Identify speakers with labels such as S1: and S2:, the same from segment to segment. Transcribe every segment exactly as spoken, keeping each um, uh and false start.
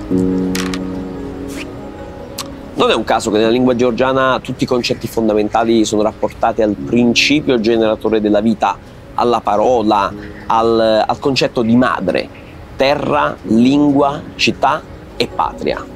S1: Non è un caso che nella lingua georgiana tutti i concetti fondamentali sono rapportati al principio generatore della vita, alla parola, al, al concetto di madre, terra, lingua, città e patria.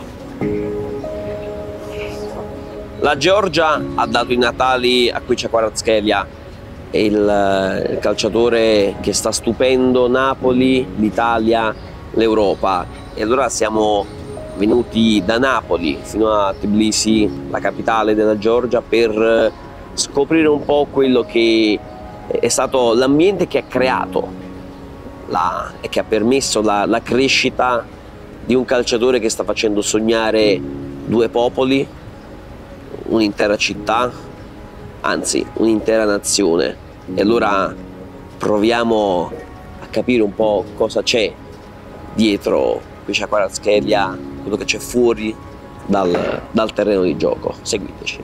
S1: La Georgia ha dato i natali a Kvicha Kvaratskhelia, il, il calciatore che sta stupendo Napoli, l'Italia, l'Europa, e allora siamo venuti da Napoli fino a Tbilisi, la capitale della Georgia, per scoprire un po' quello che è stato l'ambiente che ha creato la, e che ha permesso la, la crescita di un calciatore che sta facendo sognare due popoli, un'intera città, anzi un'intera nazione. E allora proviamo a capire un po' cosa c'è dietro Kvicha Kvaratskhelia, quello che c'è fuori dal, dal terreno di gioco. Seguiteci.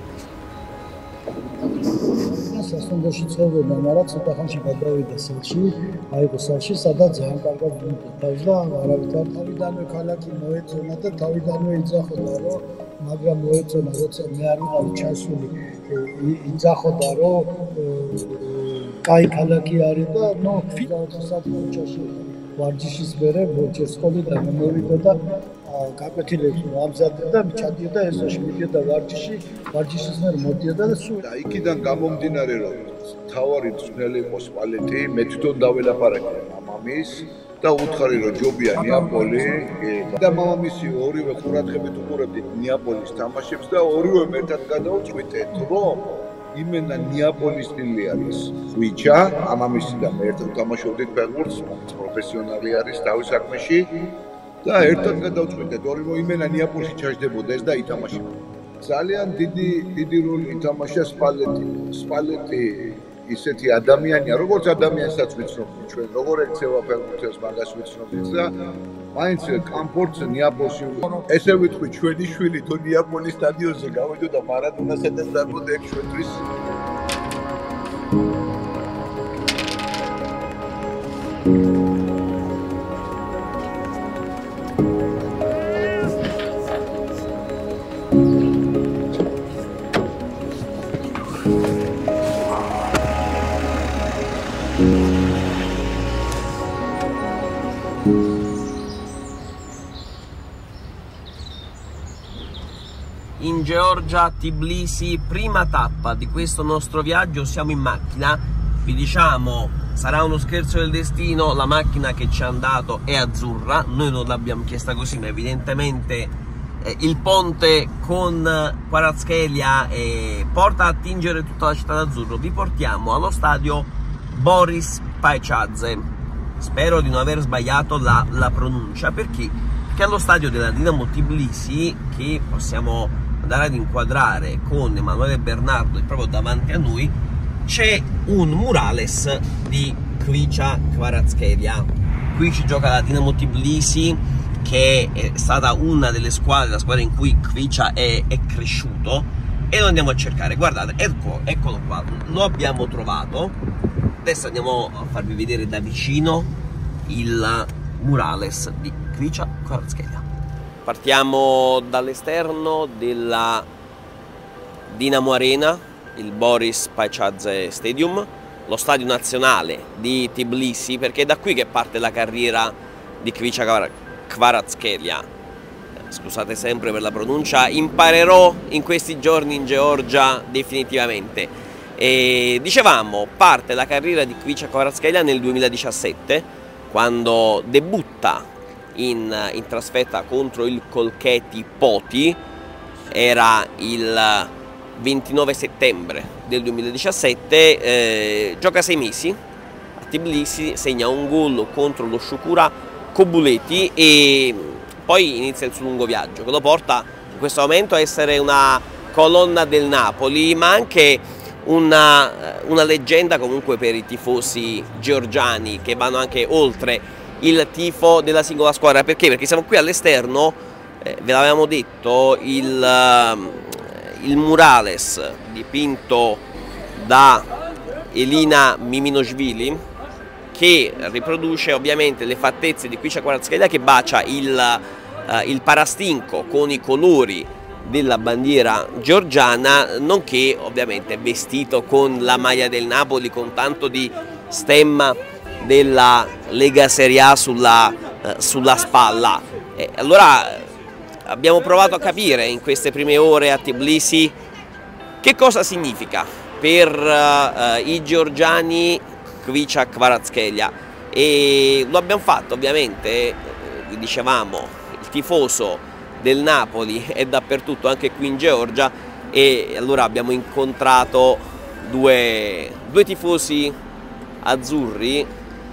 S2: სასტუმროში ცხოვრობენ, მაგრამ ცოტა ხანში გადავიდა სელში, აიღო სელში, სადაც ძალიან კარგად ვიმყოფავს და არავითარ თავიდანვე ქალაქი მოეწონა და თავიდანვე იძახოდა, რომ მაგრამ მოეწონა, როცა მე არ ვიყავი ჩასული, იძახოდა, რომ კაი ქალაქი არის და ნუ საათში ვარჯიშის მერე ჯერ სკოლიდან მოვიდა და გაკვეთილებს ამზადდა და ჩადიოდა ეზოში, მიდიოდა ვარჯიში, ვარჯიშის მერე მოდიოდა და სულ
S3: იქიდან გამომდინარე, რომ თავარი ძნელი იყო სპალეტი, მე თვითონ დაველაპარაკე მამამის და უთხარი, რომ ჯობია ნეაპოლი და მამამისი ორივე ყურადღებით უყურებდით ნეაპოლის თამაშებს და ორივე ერთად გადავწყვიტეთ, რომ იმენა ნეაპოლის სტილი არის ხვიჩა, მამამისი და მე ერთად თამაშობდით ფეხბურთს, პროფესიონალი არის თავის საქმეში. და ერთად გადავწყვიტეთ, ორივე იმენა ნეაპოლში ჩაждდებოდა ეს და ითამაშებდა. ძალიან დიდი დიდი როლი ითამაშა სპალეტი. სპალეტი ისეთი ადამიანია, როგორც ადამიანსაც ვიცნობთ ჩვენ, როგორ ექცევა ფეხბურთელს, მაგას ვიცნობთ და მაინც კომფორტს ნეაპოლში. ესე ვიტყვი, ჩვენი შვილი თუ ნეაპოლის სტადიონზე გავიდოდა მარადონასა და დაგმოდა ეგ ჩვენთვის.
S1: In Georgia, Tbilisi, prima tappa di questo nostro viaggio. Siamo in macchina, vi diciamo, sarà uno scherzo del destino, la macchina che ci ha dato è azzurra, noi non l'abbiamo chiesta così, ma evidentemente eh, il ponte con Kvaratskhelia eh, porta a tingere tutta la città d'azzurro. Vi portiamo allo stadio Boris Paicadze, spero di non aver sbagliato la, la pronuncia, perché? Perché allo stadio della Dinamo Tbilisi, che possiamo andare ad inquadrare con Emanuele Bernardo proprio davanti a noi, c'è un murales di Kvicha Kvaratskhelia. Qui ci gioca la Dinamo Tbilisi, che è stata una delle squadre, la squadra in cui Kvicha è, è cresciuto, e lo andiamo a cercare. Guardate, ecco, eccolo qua, lo abbiamo trovato. Adesso andiamo a farvi vedere da vicino il murales di Kvicha Kvaratskhelia. Partiamo dall'esterno della Dinamo Arena, il Boris Paicadze Stadium, lo stadio nazionale di Tbilisi, perché è da qui che parte la carriera di Kvicha Kvaratskhelia. Scusate sempre per la pronuncia, imparerò in questi giorni in Georgia definitivamente. E dicevamo, parte la carriera di Kvicha Kvaratskhelia nel duemiladiciassette, quando debutta In, in trasferta contro il Kolkheti Poti. Era il ventinove settembre del duemiladiciassette, eh, gioca sei mesi a Tbilisi, segna un gol contro lo Shukura Kobuleti e poi inizia il suo lungo viaggio che lo porta in questo momento a essere una colonna del Napoli, ma anche una, una leggenda comunque per i tifosi georgiani, che vanno anche oltre il tifo della singola squadra. Perché? Perché siamo qui all'esterno, eh, ve l'avevamo detto, il, uh, il murales dipinto da Elina Miminoshvili, che riproduce ovviamente le fattezze di Kvicha Kvaratskhelia, che bacia il eh, il parastinco con i colori della bandiera georgiana, nonché ovviamente vestito con la maglia del Napoli, con tanto di stemma della Lega Serie A sulla, eh, sulla spalla. E allora abbiamo provato a capire in queste prime ore a Tbilisi che cosa significa per uh, i georgiani Khvicha Kvaratskhelia, e lo abbiamo fatto ovviamente, eh, vi dicevamo, il tifoso del Napoli è dappertutto, anche qui in Georgia, e allora abbiamo incontrato due, due tifosi azzurri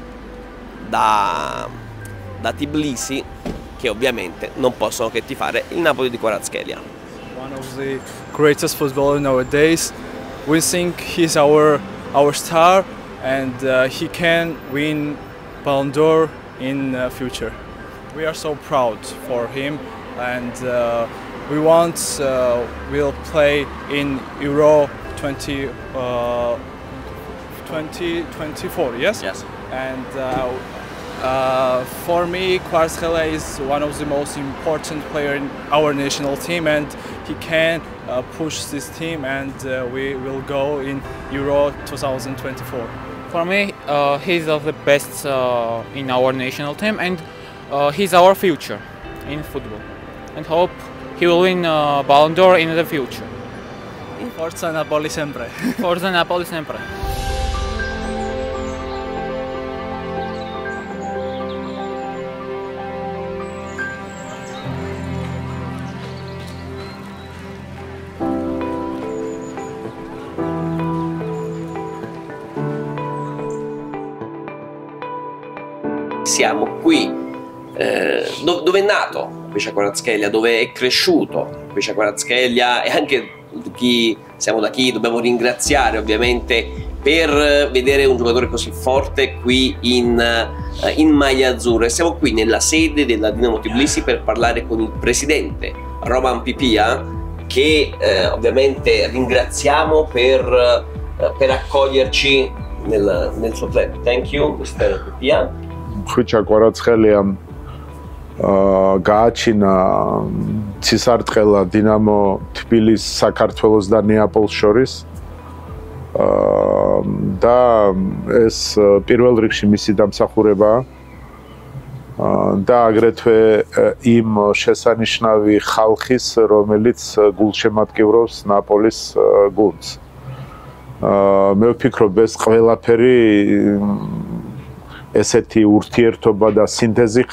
S1: da, da Tbilisi che ovviamente non possono che tifare il Napoli di Kvaratskhelia.
S4: One of the greatest footballers nowadays. We think he's our our star, and uh, he can win Ballon d'Or in the uh, future. We are so proud for him, and uh, we want uh, we'll play in Euro twenty twenty-four. Yes.
S1: Yes.
S4: And uh, uh, for me, Kvaratskhelia is one of the most important players in our national team, and he can uh, push this team, and uh, we will go in Euro twenty twenty-four.
S5: For me, uh, he's of the best uh, in our national team, and uh, he's our future in football. And hope he will win uh, Ballon d'Or in the future.
S4: Forza Napoli sempre.
S5: Forza Napoli sempre.
S1: Siamo qui eh, dove, dove è nato Khvicha Kvaratskhelia, dove è cresciuto Khvicha Kvaratskhelia, e anche chi, siamo da chi dobbiamo ringraziare ovviamente per vedere un giocatore così forte qui in, in maglia azzurra. Siamo qui nella sede della Dinamo Tbilisi per parlare con il presidente Roman Pipia, che eh, ovviamente ringraziamo per, eh, per accoglierci nel, nel suo club. Thank you, mister Pipia.
S3: Khvicha Kvaratskhelia გააჩინა ცისარტყელა დინამო თბილისის, საქართველოს და ნეაპოლს შორის და ეს პირველ რიგში მისი დამსახურებაა და აგრეთვე იმ შესანიშნავი ხალხის, რომელიც გულშემატკივრობს ნაპოლის გუნდს. მე ვფიქრობ, ეს ყველაფერი ესეთი ურთიერთობა და სინთეზი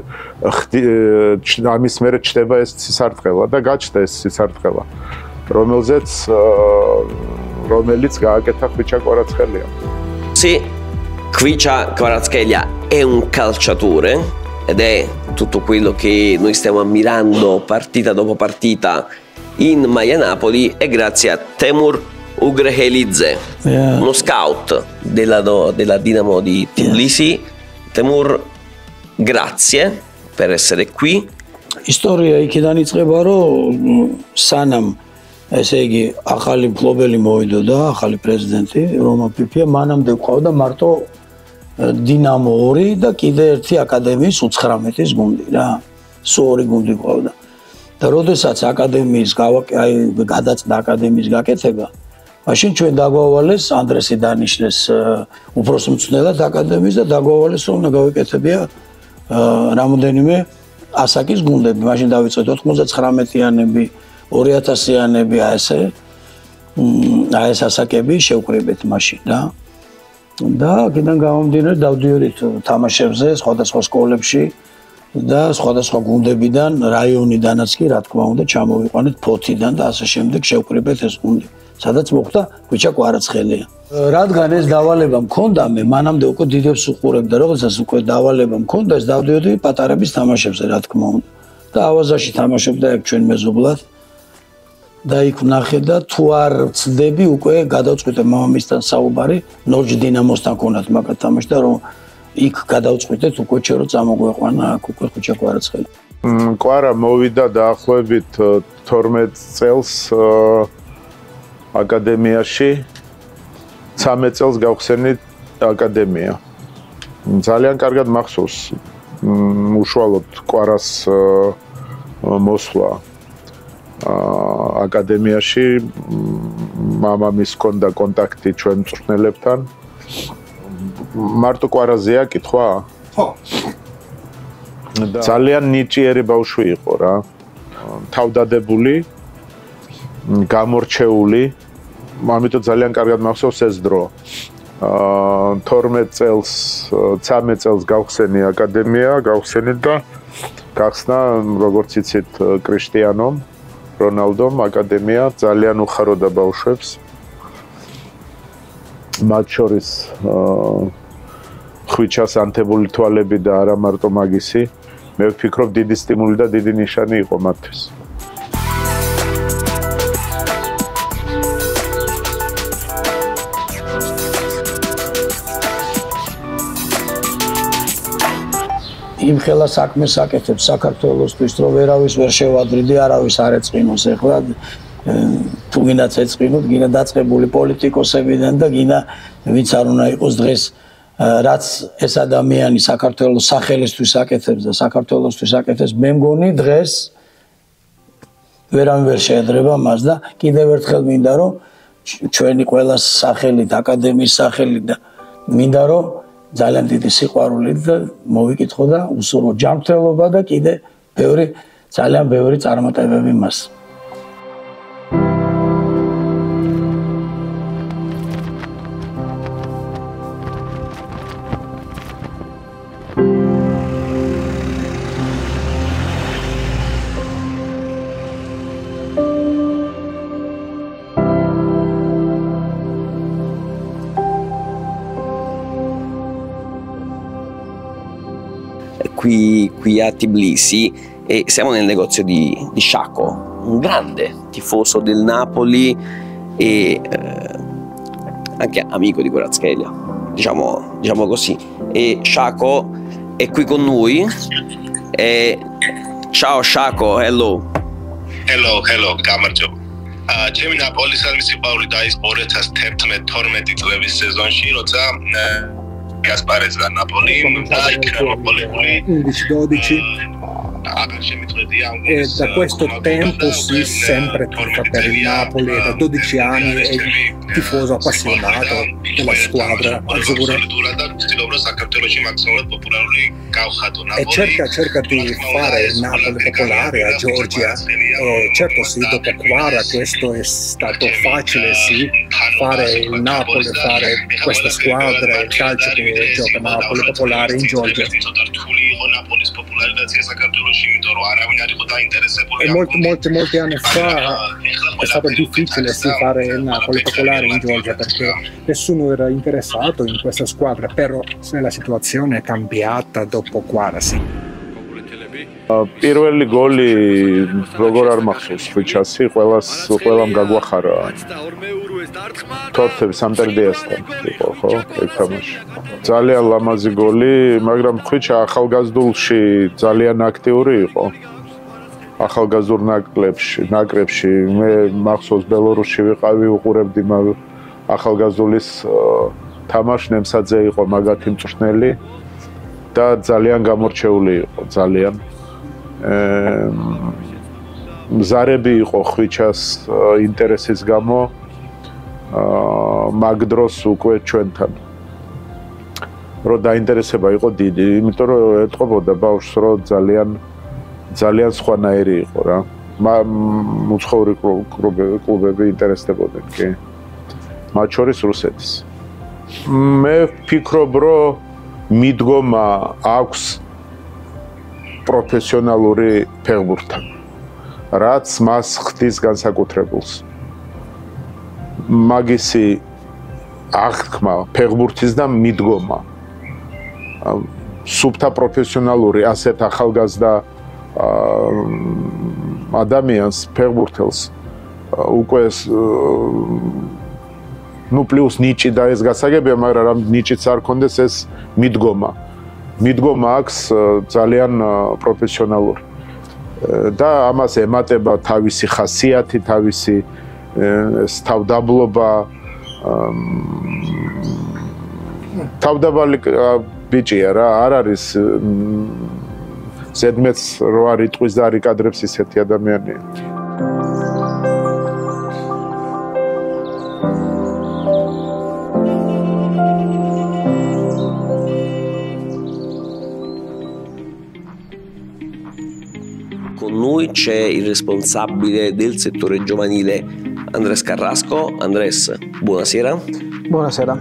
S3: ამის მერე ჩდება ეს ცისარტყელა და გაჩნდა ეს ცისარტყელა, რომელზეც რომელიც გააკეთა Khvicha Kvaratskhelia.
S1: Se Khvicha Kvaratskhelia è un calciatore, ed è tutto quello che noi stiamo ammirando partita dopo partita in maglia Napoli, è grazie a Temur Ugrehelidze, yeah. uno scout della, della Dinamo di Tbilisi. Yeah. Temur, grazie per essere qui.
S2: Ისტორია იქიდან იწყება, რომ სანამ ესე იგი ახალი მფლობელი მოვიდო და ახალი პრეზიდენტი რომან პიპია, მანამდე ყავდა მარტო დინამო ორი და კიდე ერთი აკადემიის უცხრამეტის გუნდი რა. სულ ორი გუნდი ყავდა. და როდესაც აკადემიის აი გადაწყდა აკადემიის გაკეთება, მაშინ ჩვენ დაგვავალეს ანდრესი დანიშნეს უფროს მწვრთნელად აკადემიის და დაგვავალეს, რომ გავიკეთებია რამოდენიმე ასაკის გუნდები. მაშინ დავიწყეთ ოთხმოცდათხრამეტიანები, ორი ათასიანები, აი ესე აი ეს ასაკები შევკრიბეთ მაშინ რა. და აქედან გამომდინარე დავდიოდით თამაშებზე სხვადასხვა სკოლებში და სხვადასხვა გუნდებიდან, რაიონიდანაც კი რა თქმა უნდა ჩამოვიყვანეთ ფოთიდან და ასე შემდეგ შევკრიბეთ ეს გუნდი, სადაც მოხვდა Khvicha Kvaratskhelia. რადგან ეს დავალება მქონდა, მე მანამდე უკვე დიდებს უყურებდა, როდესაც უკვე დავალება მქონდა, ეს დავდიოდი პატარების თამაშებზე რა თქმა უნდა. და ავაზაში თამაშობდა აქ ჩვენ მეზობლად. და იქ ვნახე და თუ არ ვწდები, უკვე გადავწყვიტე მამამისთან საუბარი, ნორჯ დინამოსთან ქონათ მაგათ თამაშდა, რომ იქ გადავწყვიტეთ უკვე ჩვენ რომ წამოგვეყვანა აქ უკვე Khvicha Kvaratskhelia.
S3: კვარა მოვიდა დაახლოებით თორმეტ წელს აკადემიაში, ცამეტ წელს გავხსენით აკადემია. ძალიან კარგად მახსოვს უშუალოდ კვარას მოსვლა აკადემიაში, მამამის ჰქონდა კონტაქტი ჩვენ მწვრთნელებთან. მარტო კვარაზეა კითხვა?
S2: ხო.
S3: ძალიან ნიჭიერი ბავშვი იყო რა. თავდადებული, გამორჩეული, ამიტომ ძალიან კარგად მახსოვს ეს დრო. თორმეტ წელს, ცამეტ წელს გავხსენი აკადემია, გავხსენი და გახსნა, როგორც იცით, კრისტიანომ, რონალდომ აკადემია, ძალიან უხაროდა ბავშვებს. მათ შორის ხვიჩას ანთებული თვალები და არა მარტო მაგისი, მე ვფიქრობ დიდი სტიმული და დიდი ნიშანი იყო მათთვის.
S2: იმ ხელა საქმეს აკეთებს საქართველოსთვის, რომ ვერავის ვერ შევადრიდი, არავის არ ეწყინოს ეხლა თუ გინდაც ეწყინოთ, გინდა დაწყებული პოლიტიკოსებიდან და გინდა ვინც არ უნდა იყოს დღეს რაც ეს ადამიანი საქართველოს სახელისთვის აკეთებს და საქართველოსთვის აკეთებს, მე მგონი დღეს ვერავინ ვერ შეედრება მას და კიდევ ერთხელ მინდა რომ ჩვენი ყველა სახელით, აკადემიის სახელით და მინდა რომ ძალიან დიდი სიყვარულით და მოვიკითხო და უსურვო ჯანმრთელობა და კიდე ბევრი ძალიან ბევრი წარმატებები მას.
S1: Qui, qui a Tbilisi e siamo nel negozio di, di Shako, un grande tifoso del Napoli e eh, anche amico di Kvaratskhelia, diciamo, diciamo così. E Shako è qui con noi. E... Ciao Shako, hello.
S6: Hello, hello, გამარჯობა. ჩემი ნაპოლისადმი სიყვარული დაიწყო ორი ათას თერთმეტ-თორმეტი წლების სეზონში, როცა Gasparez da Napoli, da Napoli
S7: undici dodici e da questo tempo si sempre tifa per il Napoli, da dodici anni è tifoso appassionato della squadra azzurra e cerca, cerca di fare il Napoli popolare a Georgia e certo sì, dopo Kvara questo è stato facile sì, fare il Napoli, fare questa squadra, il calcio che gioca Napoli popolare in Georgia. E molti, molti, molti anni fa è stato difficile sì, fare il Napoli popolare in Georgia perché nessuno era interessato in questa squadra, però la situazione è cambiata dopo Kvara sì.
S3: პირველი გოლი როგორ არ მახსოვს ხვიჩასი, ყველას ყველამ გაგვახარა. თორთები სამტერდიასთან იყო, ხო, ეგ თამაში. ძალიან ლამაზი გოლი, მაგრამ ხვიჩა ახალგაზრდულში ძალიან აქტიური იყო. ახალგაზრდულ ნაკრებში, ნაკრებში მე მახსოვს ბელორუსში ვიყავი, უყურებდი ახალგაზრდულის თამაშს, ნემსაძე იყო მაგათი მწვრთნელი და ძალიან გამორჩეული იყო, ძალიან. მზარები იყო ხვიჩას ინტერესის გამო მაგ დროს უკვე ჩვენთან. რომ დაინტერესება იყო დიდი, იმიტომ რომ ეთყობოდა ბავშვს, რომ ძალიან ძალიან სხვანაირი იყო რა. უცხოური კლუბები ინტერესდებოდნენ, კი. მათ შორის რუსეთის. მე ვფიქრობ, რომ მიდგომა აქვს პროფესიონალური ფეხბურთთან, რაც მას ხდის განსაკუთრებულს. მაგისი აღქმა ფეხბურთის და მიდგომა სუფთა პროფესიონალური ასეთ ახალგაზრდა ადამიანს ფეხბურთელს უკვე ну плюс ნიჭი და ეს გასაგებია, მაგრამ რა ნიჭიც არ კონდეს ეს მიდგომა. მიდგომა აქვს ძალიან პროფესიონალური. და ამას ემატება თავისი ხასიათი, თავისი ეს თავდაბლობა. თავდაბალი ბიჭია რა, არ არის
S8: ზედმეტს რო არ იტყვის და არ იკადრებს ისეთი ადამიანია.
S1: Con noi c'è il responsabile del settore giovanile, Andrés Carrasco. Andrés, buonasera.
S7: Buonasera.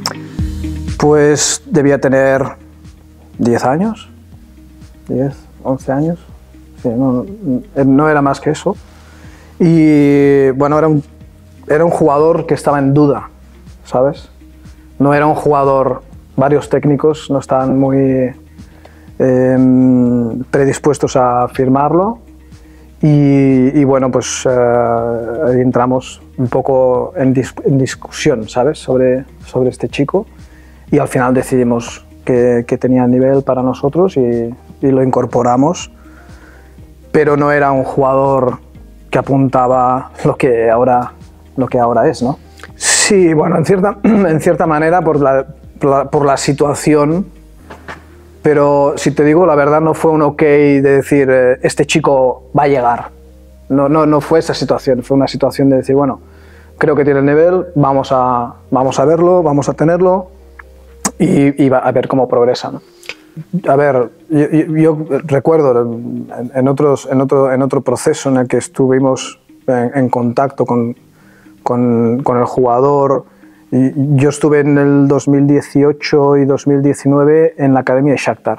S7: Pues debía tener diez años, diez, once años, sí, no, no era más que eso. Y bueno, era un, era un jugador que estaba en duda, ¿sabes? No era un jugador, varios técnicos no estaban muy eh, predispuestos a firmarlo. Y, y bueno, pues eh, entramos un poco en, dis en discusión, ¿sabes? Sobre, sobre este chico. Y al final decidimos que, que tenía nivel para nosotros y, y lo incorporamos. Pero no era un jugador que apuntaba lo que ahora, lo que ahora es, ¿no? Sí, bueno, en cierta, en cierta manera por la, por la, por la situación. Pero si te digo la verdad, no fue un ok de decir eh, este chico va a llegar. No, no, no fue esa situación, fue una situación de decir, bueno, creo que tiene el nivel, vamos a, vamos a verlo, vamos a tenerlo y, y va a ver cómo progresa, ¿no? A ver, yo, yo, yo recuerdo en, en, otros, en, otro, en otro proceso en el que estuvimos en, en contacto con, con, con el jugador. Yo estuve en el dos mil dieciocho y dos mil diecinueve en la academia de Shakhtar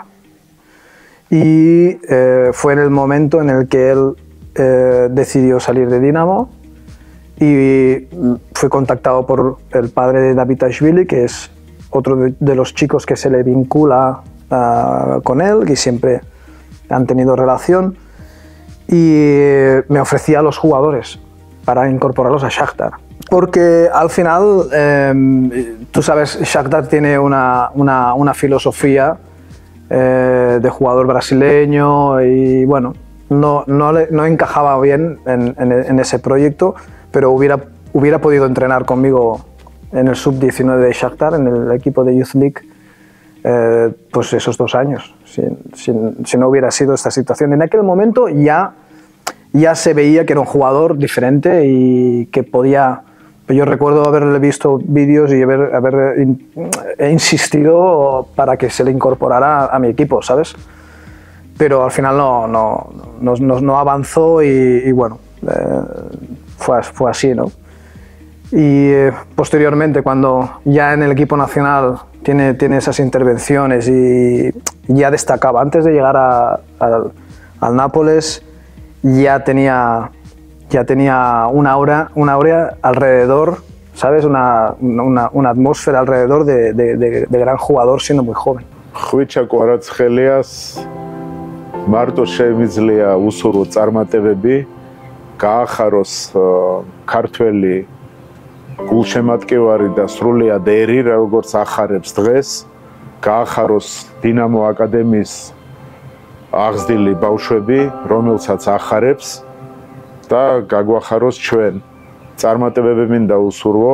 S7: y eh, fue en el momento en el que él eh, decidió salir de Dinamo y fue contactado por el padre de Davitashvili, que es otro de, de los chicos que se le vincula uh, con él, que siempre han tenido relación, y me ofrecía a los jugadores para incorporarlos a Shakhtar. Porque al final, eh, tú sabes, Shakhtar tiene una, una, una filosofía eh, de jugador brasileño y bueno, no, no, le, no encajaba bien en, en, en ese proyecto, pero hubiera, hubiera podido entrenar conmigo en el sub diecinueve de Shakhtar, en el equipo de Youth League, eh, pues esos dos años, si, si, si no hubiera sido esta situación. En aquel momento ya, ya se veía que era un jugador diferente y que podía... Yo recuerdo haberle visto vídeos y haber, haber in, he insistido para que se le incorporara a mi equipo, ¿sabes? Pero al final no, no, no, no, no avanzó y, y bueno, eh, fue, fue así, ¿no? Y eh, posteriormente, cuando ya en el equipo nacional tiene, tiene esas intervenciones y ya destacaba, antes de llegar a, a, al Nápoles, ya tenía... ya tenía una aura, una aura alrededor, ¿sabes? Una, una, una atmósfera alrededor de, de, de, de gran jugador siendo muy joven.
S8: ხვიჩა კვარაცხელიას მარტო შემიძლია უსურო წარმატებები, გაახაროს ქართველი გულშემატკივარი და სრულიად ერი, როგორც ახარებს დღეს, გაახაროს დინამო აკადემიის აღზრდილი ბავშვები, რომელსაც ახარებს და გაგვახაროს ჩვენ. წარმატებები მინდა უსურვო,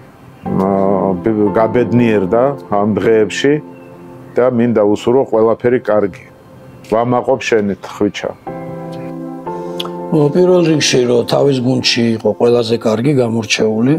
S8: გაბედნიერდა ამ დღეებში და მინდა უსურვო ყველაფერი კარგი. ვამაყობ შენით, ხვიჩა.
S2: პირველ რიგში, რომ თავის გუნდში იყო ყველაზე კარგი გამორჩეული.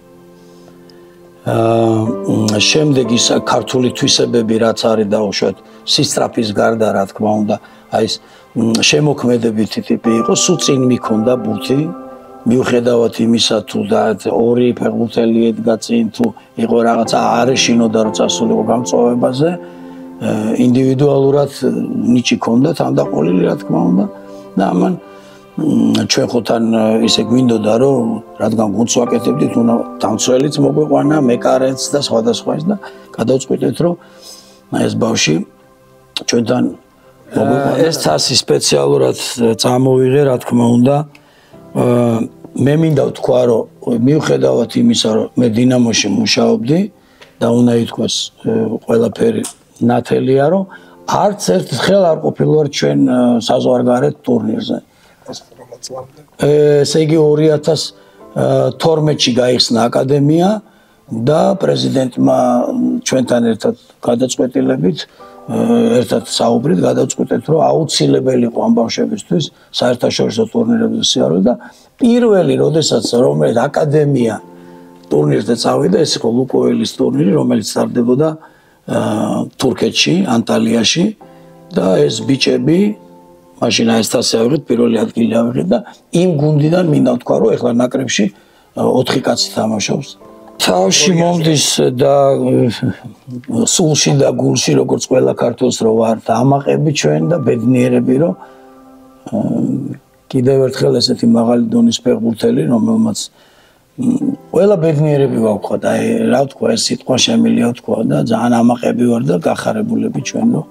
S2: აა შემდეგ ის ქართული თვისებები რაც არის დაუშვათ სისტრაფის გარდა, რა თქმა უნდა, აი ეს შემოქმედებითი ტიპი იყო, სულ წინ მიქონდა ბურთი, მიუხედავად იმისა თუ და ორი ფეხბურთელი ედგა წინ, თუ იყო რაღაცა არეშინოდა რომ წასულიყო გამწვავებაზე, ინდივიდუალურად ნიჭი ქონდა თანდაყოლილი, რა თქმა უნდა, და ამან ჩვენ ხო თან ისე გვინდოდა რომ რადგან გუნდს ვაკეთებდით, უნდა დამცველიც მოგვეყვანა, მეკარეც და სხვადასხვა ის და გადავწყვიტეთ რომ ეს ბავში ჩვენთან ეს თასი სპეციალურად წამოვიღე, რა თქმა უნდა. მე მინდა ვთქვა, რომ მიუხედავად იმისა, რომ მე დინამოში მუშაობდი და უნდა ითქვას ყველაფერი ნათელია, რომ არც ერთხელ არ ყოფილვარ ჩვენ საზღვარგარეთ ტურნირზე. ესე იგი ორი ათას თორმეტში გაიხსნა აკადემია და პრეზიდენტმა ჩვენთან ერთად გადაწყვეტილებით ერთად საუბრით გადავწყვიტეთ, რომ აუცილებელი იყო ამ ბავშვებისთვის საერთაშორისო ტურნირებზე სიარული და პირველი, როდესაც რომელიც აკადემია ტურნირზე წავიდა, ეს იყო ლუკოელის ტურნირი, რომელიც ტარდებოდა თურქეთში, ანტალიაში და ეს ბიჭები მაშინ ეს თასი ავიღეთ, პირველი ადგილი ავიღეთ და იმ გუნდიდან მინდა ვთქვა, რომ ეხლა ნაკრებში ოთხი კაცი თამაშობს. თავში მომდის და სულში და გულში როგორც ყველა ქართველს რო ვართ ამაყები ჩვენ და ბედნიერები რომ კიდევ ერთხელ ესეთი მაღალი დონის ფეხბურთელი რომელმაც ყველა ბედნიერები ვაქვთ აი რა ვთქვა ეს სიტყვა შემილია ვთქვა და ძალიან ამაყები ვარ და გახარებულები ჩვენ რომ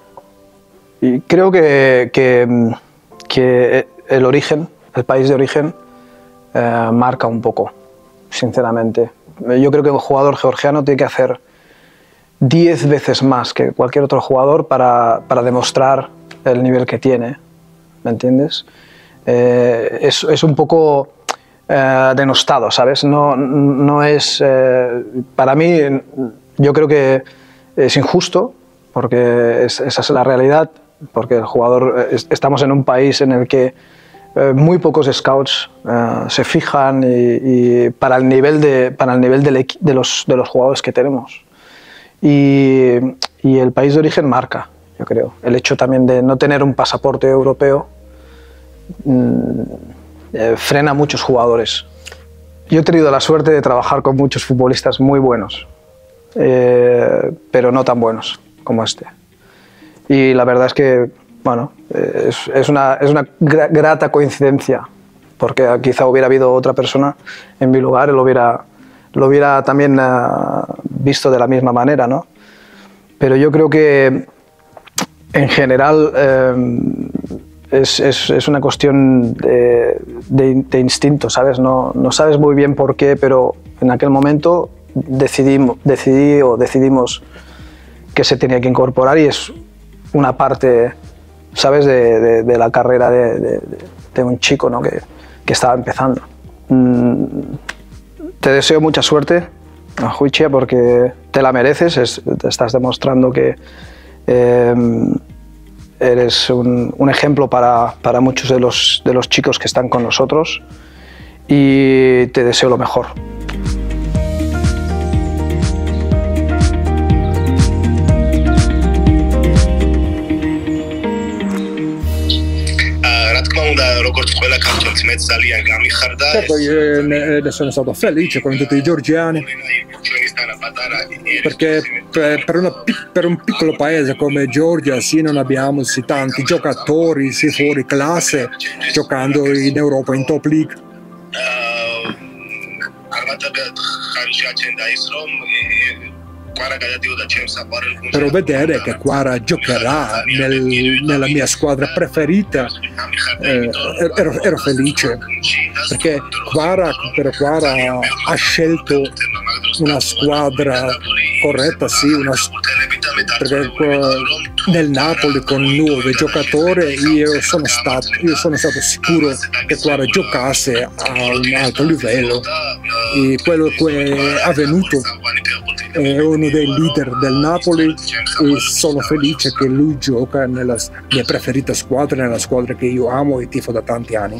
S7: creo que que que el origen el país de origen eh, marca un poco sinceramente. Yo creo que un jugador georgiano tiene que hacer diez veces más que cualquier otro jugador para, para demostrar el nivel que tiene, ¿me entiendes? Eh, es, es un poco eh, denostado, ¿sabes? No, no es... Eh, para mí, yo creo que es injusto, porque es, esa es la realidad, porque el jugador... Es, estamos en un país en el que Eh, muy pocos scouts uh, se fijan y, y para el nivel de para el nivel de, de los de los jugadores que tenemos y, y el país de origen marca, yo creo, el hecho también de no tener un pasaporte europeo mmm, eh, frena a muchos jugadores. Yo he tenido la suerte de trabajar con muchos futbolistas muy buenos, eh, pero no tan buenos como este, y la verdad es que bueno, es, es, una, es una grata coincidencia, porque quizá hubiera habido otra persona en mi lugar y lo hubiera, lo hubiera también uh, visto de la misma manera, ¿no? Pero yo creo que en general eh, es, es, es una cuestión de, de, de instinto, ¿sabes? No, no sabes muy bien por qué, pero en aquel momento decidimos, decidí o decidimos que se tenía que incorporar y es una parte... ¿sabes? De, de, de la carrera de, de, de un chico, ¿no? que, que estaba empezando. Mm, te deseo mucha suerte, Huichia, porque te la mereces, es, te estás demostrando que eh, eres un, un ejemplo para, para muchos de los, de los chicos que están con nosotros y te deseo lo mejor.
S9: Certo, io ne sono stato felice come tutti i georgiani, perché per, per, una, per un piccolo paese come Georgia sì, non abbiamo sì, tanti giocatori sì, fuori classe giocando in Europa, in top league. Però vedere che Quara giocherà nel, nella mia squadra preferita eh, ero, ero felice, perché Quara, per Quara ha scelto una squadra corretta, sì, una, perché nel Napoli con nuovi giocatori io sono stato, io sono stato sicuro che Quara giocasse a un alto livello e quello che è avvenuto. È uno dei leader del Napoli e sono felice che lui gioca nella mia preferita squadra, nella squadra che io amo e tifo da tanti anni.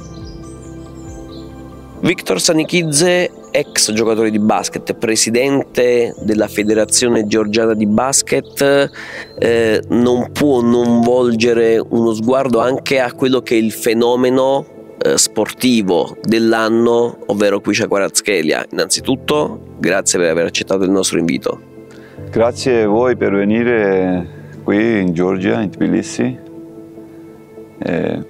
S1: Viktor Sanikidze, ex giocatore di basket, presidente della federazione georgiana di basket, eh, non può non volgere uno sguardo anche a quello che è il fenomeno eh, sportivo dell'anno, ovvero Khvicha Kvaratskhelia. Innanzitutto, grazie per aver accettato il nostro invito.
S10: Grazie a voi per venire qui in Georgia, in Tbilisi. Eh,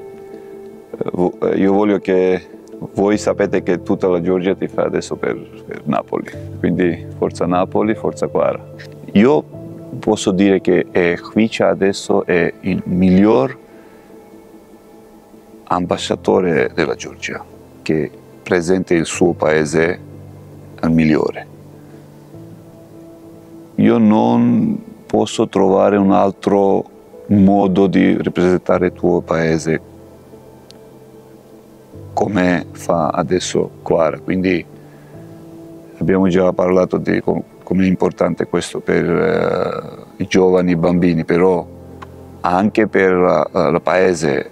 S10: io voglio che voi sapete che tutta la Georgia ti fa adesso per, per Napoli, quindi forza Napoli, forza Quara. Io posso dire che eh, Khvicha adesso è il miglior ambasciatore della Georgia, che presenta il suo paese al migliore. Io non posso trovare un altro modo di rappresentare il tuo paese come fa adesso Quara, quindi abbiamo già parlato di come è importante questo per, i giovani, i bambini, però anche per il paese.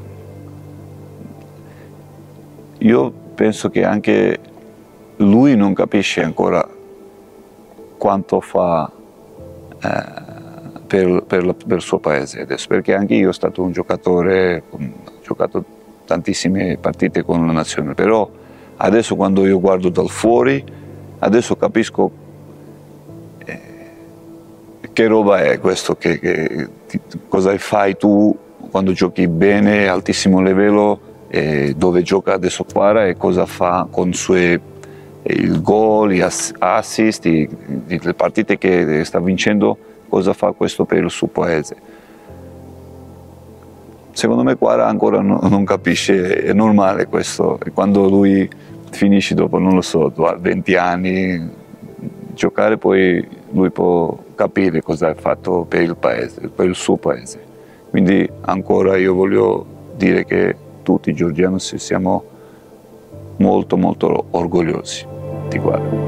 S10: Io penso che anche lui non capisce ancora quanto fa eh, per, per, per il suo paese adesso, perché anche io sono stato un giocatore, ho giocato tantissime partite con la nazionale, però adesso quando io guardo dal fuori, adesso capisco eh, che roba è questo, che, che, cosa fai tu quando giochi bene, altissimo livello, eh, dove gioca adesso Kvara e cosa fa con suoi il gol, gli assist, i, le partite che sta vincendo, cosa fa questo per il suo paese. Secondo me Kvara ancora no, non capisce, è normale questo, e quando lui finisce dopo, non lo so, venti anni giocare, poi lui può capire cosa ha fatto per il paese, per il suo paese. Quindi ancora io voglio dire che tutti i georgiani siamo molto molto orgogliosi di Kvara.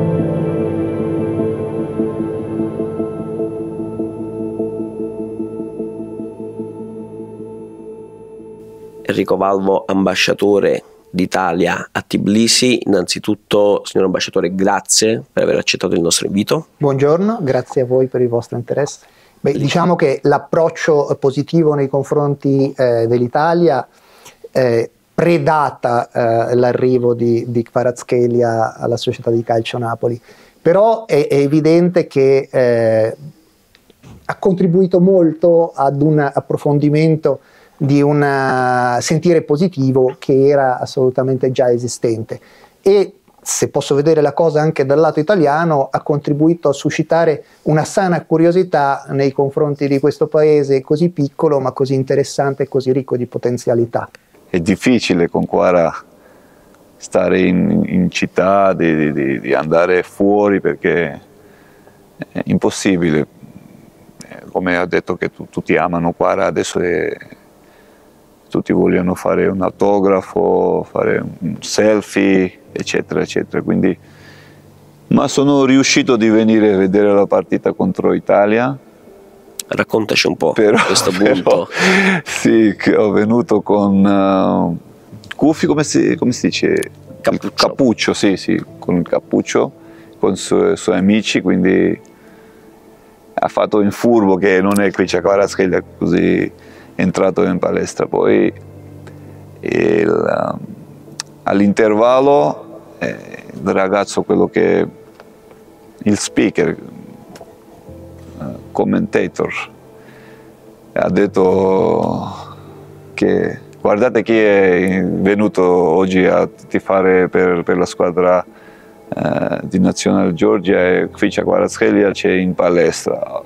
S1: Enrico Valvo, ambasciatore d'Italia a Tbilisi. Innanzitutto, signor ambasciatore, grazie per aver accettato il nostro invito.
S11: Buongiorno, grazie a voi per il vostro interesse. Beh, diciamo che l'approccio positivo nei confronti eh, dell'Italia eh, predata eh, l'arrivo di, di Kvaratskhelia alla società di calcio Napoli, però è, è evidente che eh, ha contribuito molto ad un approfondimento di un sentire positivo che era assolutamente già esistente, e se posso vedere la cosa anche dal lato italiano, ha contribuito a suscitare una sana curiosità nei confronti di questo paese così piccolo ma così interessante e così ricco di potenzialità.
S10: È difficile con Kvara stare in, in città, di, di, di andare fuori, perché è impossibile. Come ha detto che tu, tutti amano Kvara, adesso è, tutti vogliono fare un autografo, fare un selfie, eccetera, eccetera. Quindi, ma sono riuscito di venire a vedere la partita contro l'Italia.
S1: Raccontaci un po'
S10: però,
S1: questo punto.
S10: Però, sì, che ho venuto con uh, Cuffy, come si, come si dice?
S1: Cappuccio.
S10: Il cappuccio, sì, sì, con il cappuccio, con i su, suoi amici, quindi ha fatto un furbo che non è qui c'è Kvaratskhelia, così è entrato in palestra. Poi um, all'intervallo eh, il ragazzo, quello che il speaker, commentator, ha detto che guardate chi è venuto oggi a tifare per, per la squadra eh, di Nazionale Georgia, e qui c'è Kvaratskhelia, c'è in palestra.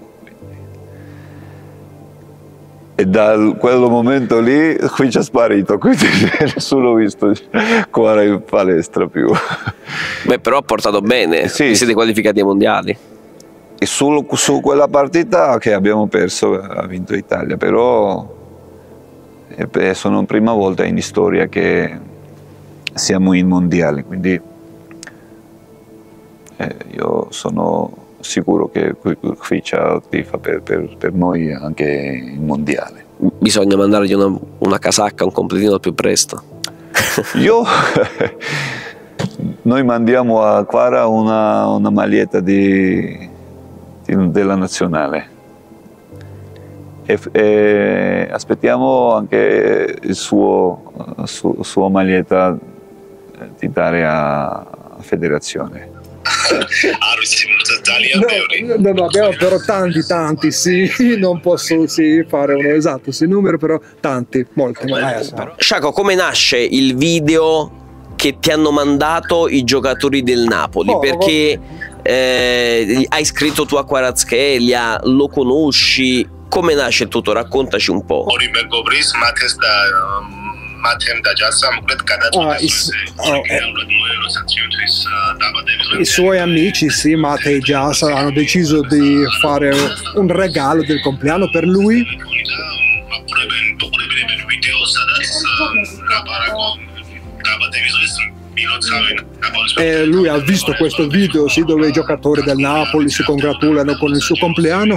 S10: E da quel momento lì qui c'è sparito, quindi nessuno ha visto Kvara in palestra più.
S1: Beh, però ha portato bene,
S10: sì.
S1: Siete qualificati ai mondiali.
S10: E su, su quella partita che abbiamo perso ha vinto l'Italia, però eh, sono la prima volta in storia che siamo in mondiali, quindi eh, io sono sicuro che qui c'è tifa per, per, per noi anche in mondiale.
S1: Bisogna mandargli una, una casacca, un completino al più presto.
S10: Io noi mandiamo a Kvara una, una maglietta di, di, della nazionale e, e aspettiamo anche il suo, su, sua maglietta di dare a federazione.
S9: No, no, no, abbiamo però tanti, tanti, sì, non posso sì, fare uno esatto sì, numero, però tanti, molti.
S1: Shako, come nasce il video che ti hanno mandato i giocatori del Napoli?
S9: Oh,
S1: Perché eh, hai scritto tu a Kvaratskhelia, lo conosci, come nasce tutto? Raccontaci un po'.
S9: Ah, i, oh, eh. I suoi amici, sì, Matej Jas, hanno deciso di fare un regalo del compleanno per lui. E lui ha visto questo video, sì, dove i giocatori del Napoli si congratulano con il suo compleanno.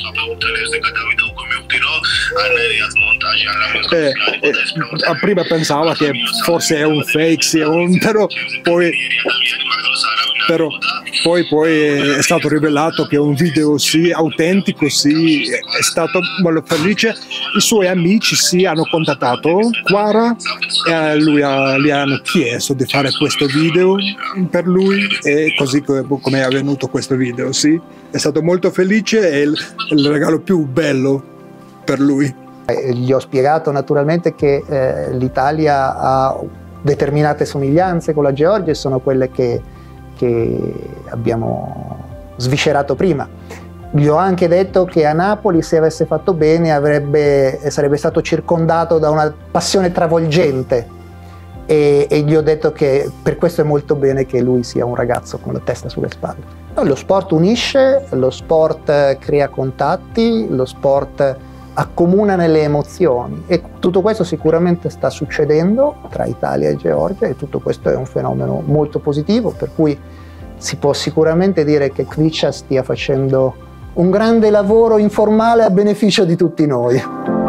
S9: E, e, prima pensava che forse è un fake, sì, un, però poi però poi, poi è stato rivelato che è un video sì autentico, sì, è stato molto felice. I suoi amici sì hanno contattato Quara e lui ha, gli hanno chiesto di fare questo video per lui, e così come è avvenuto questo video, sì, è stato molto felice, è il, il regalo più bello per lui.
S11: Gli ho spiegato naturalmente che eh, l'Italia ha determinate somiglianze con la Georgia e sono quelle che, che abbiamo sviscerato prima. Gli ho anche detto che a Napoli, se avesse fatto bene, avrebbe, sarebbe stato circondato da una passione travolgente, e, e gli ho detto che per questo è molto bene che lui sia un ragazzo con la testa sulle spalle. No, lo sport unisce, lo sport crea contatti, lo sport accomuna nelle emozioni, e tutto questo sicuramente sta succedendo tra Italia e Georgia, e tutto questo è un fenomeno molto positivo, per cui si può sicuramente dire che Khvicha stia facendo un grande lavoro informale a beneficio di tutti noi.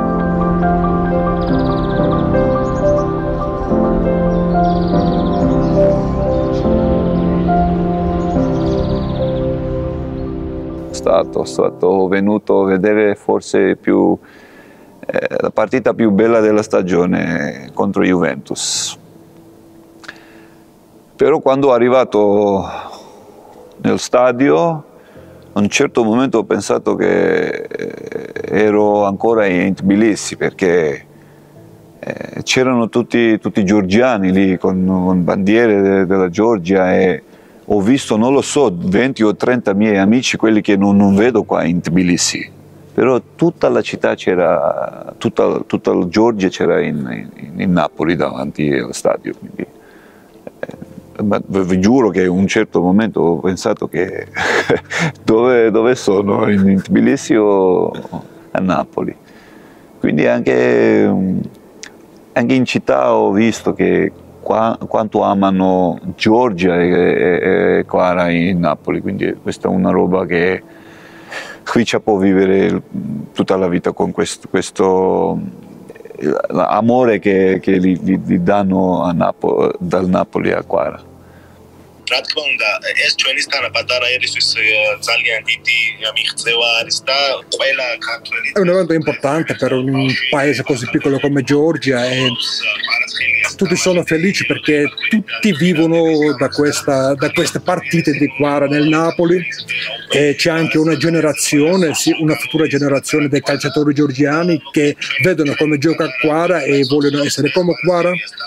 S10: Stato, stato venuto a vedere forse più, eh, la partita più bella della stagione contro Juventus. Però quando è arrivato nel stadio, a un certo momento ho pensato che ero ancora in Tbilisi, perché eh, c'erano tutti, tutti i georgiani lì con, con bandiere de, della Georgia, e ho visto, non lo so, venti o trenta miei amici, quelli che non, non vedo qua in Tbilisi, però tutta la città c'era, tutta, tutta la Georgia c'era in, in, in Napoli davanti allo stadio. Quindi, eh, ma vi giuro che a un certo momento ho pensato che dove, dove sono, in, in Tbilisi o a Napoli? Quindi anche, anche in città ho visto che Qua, quanto amano Georgia e, e, e Quara in Napoli, quindi questa è una roba che Khvicha può vivere tutta la vita con questo, questo amore che, che gli, gli danno a Napo, dal Napoli a Quara.
S6: რა თქმა უნდა, ეს ჩვენისთანა პატარა ერისთვის ძალიან დიდი მიღწევა არის და ყველა ქართველი.
S9: È un evento importante per un paese così piccolo come Georgia, e tutti sono felici perché tutti vivono da, questa, da queste partite di Quara nel Napoli, e c'è anche una generazione, sì, una futura generazione dei calciatori georgiani che vedono come gioca Quara e vogliono essere come Quara.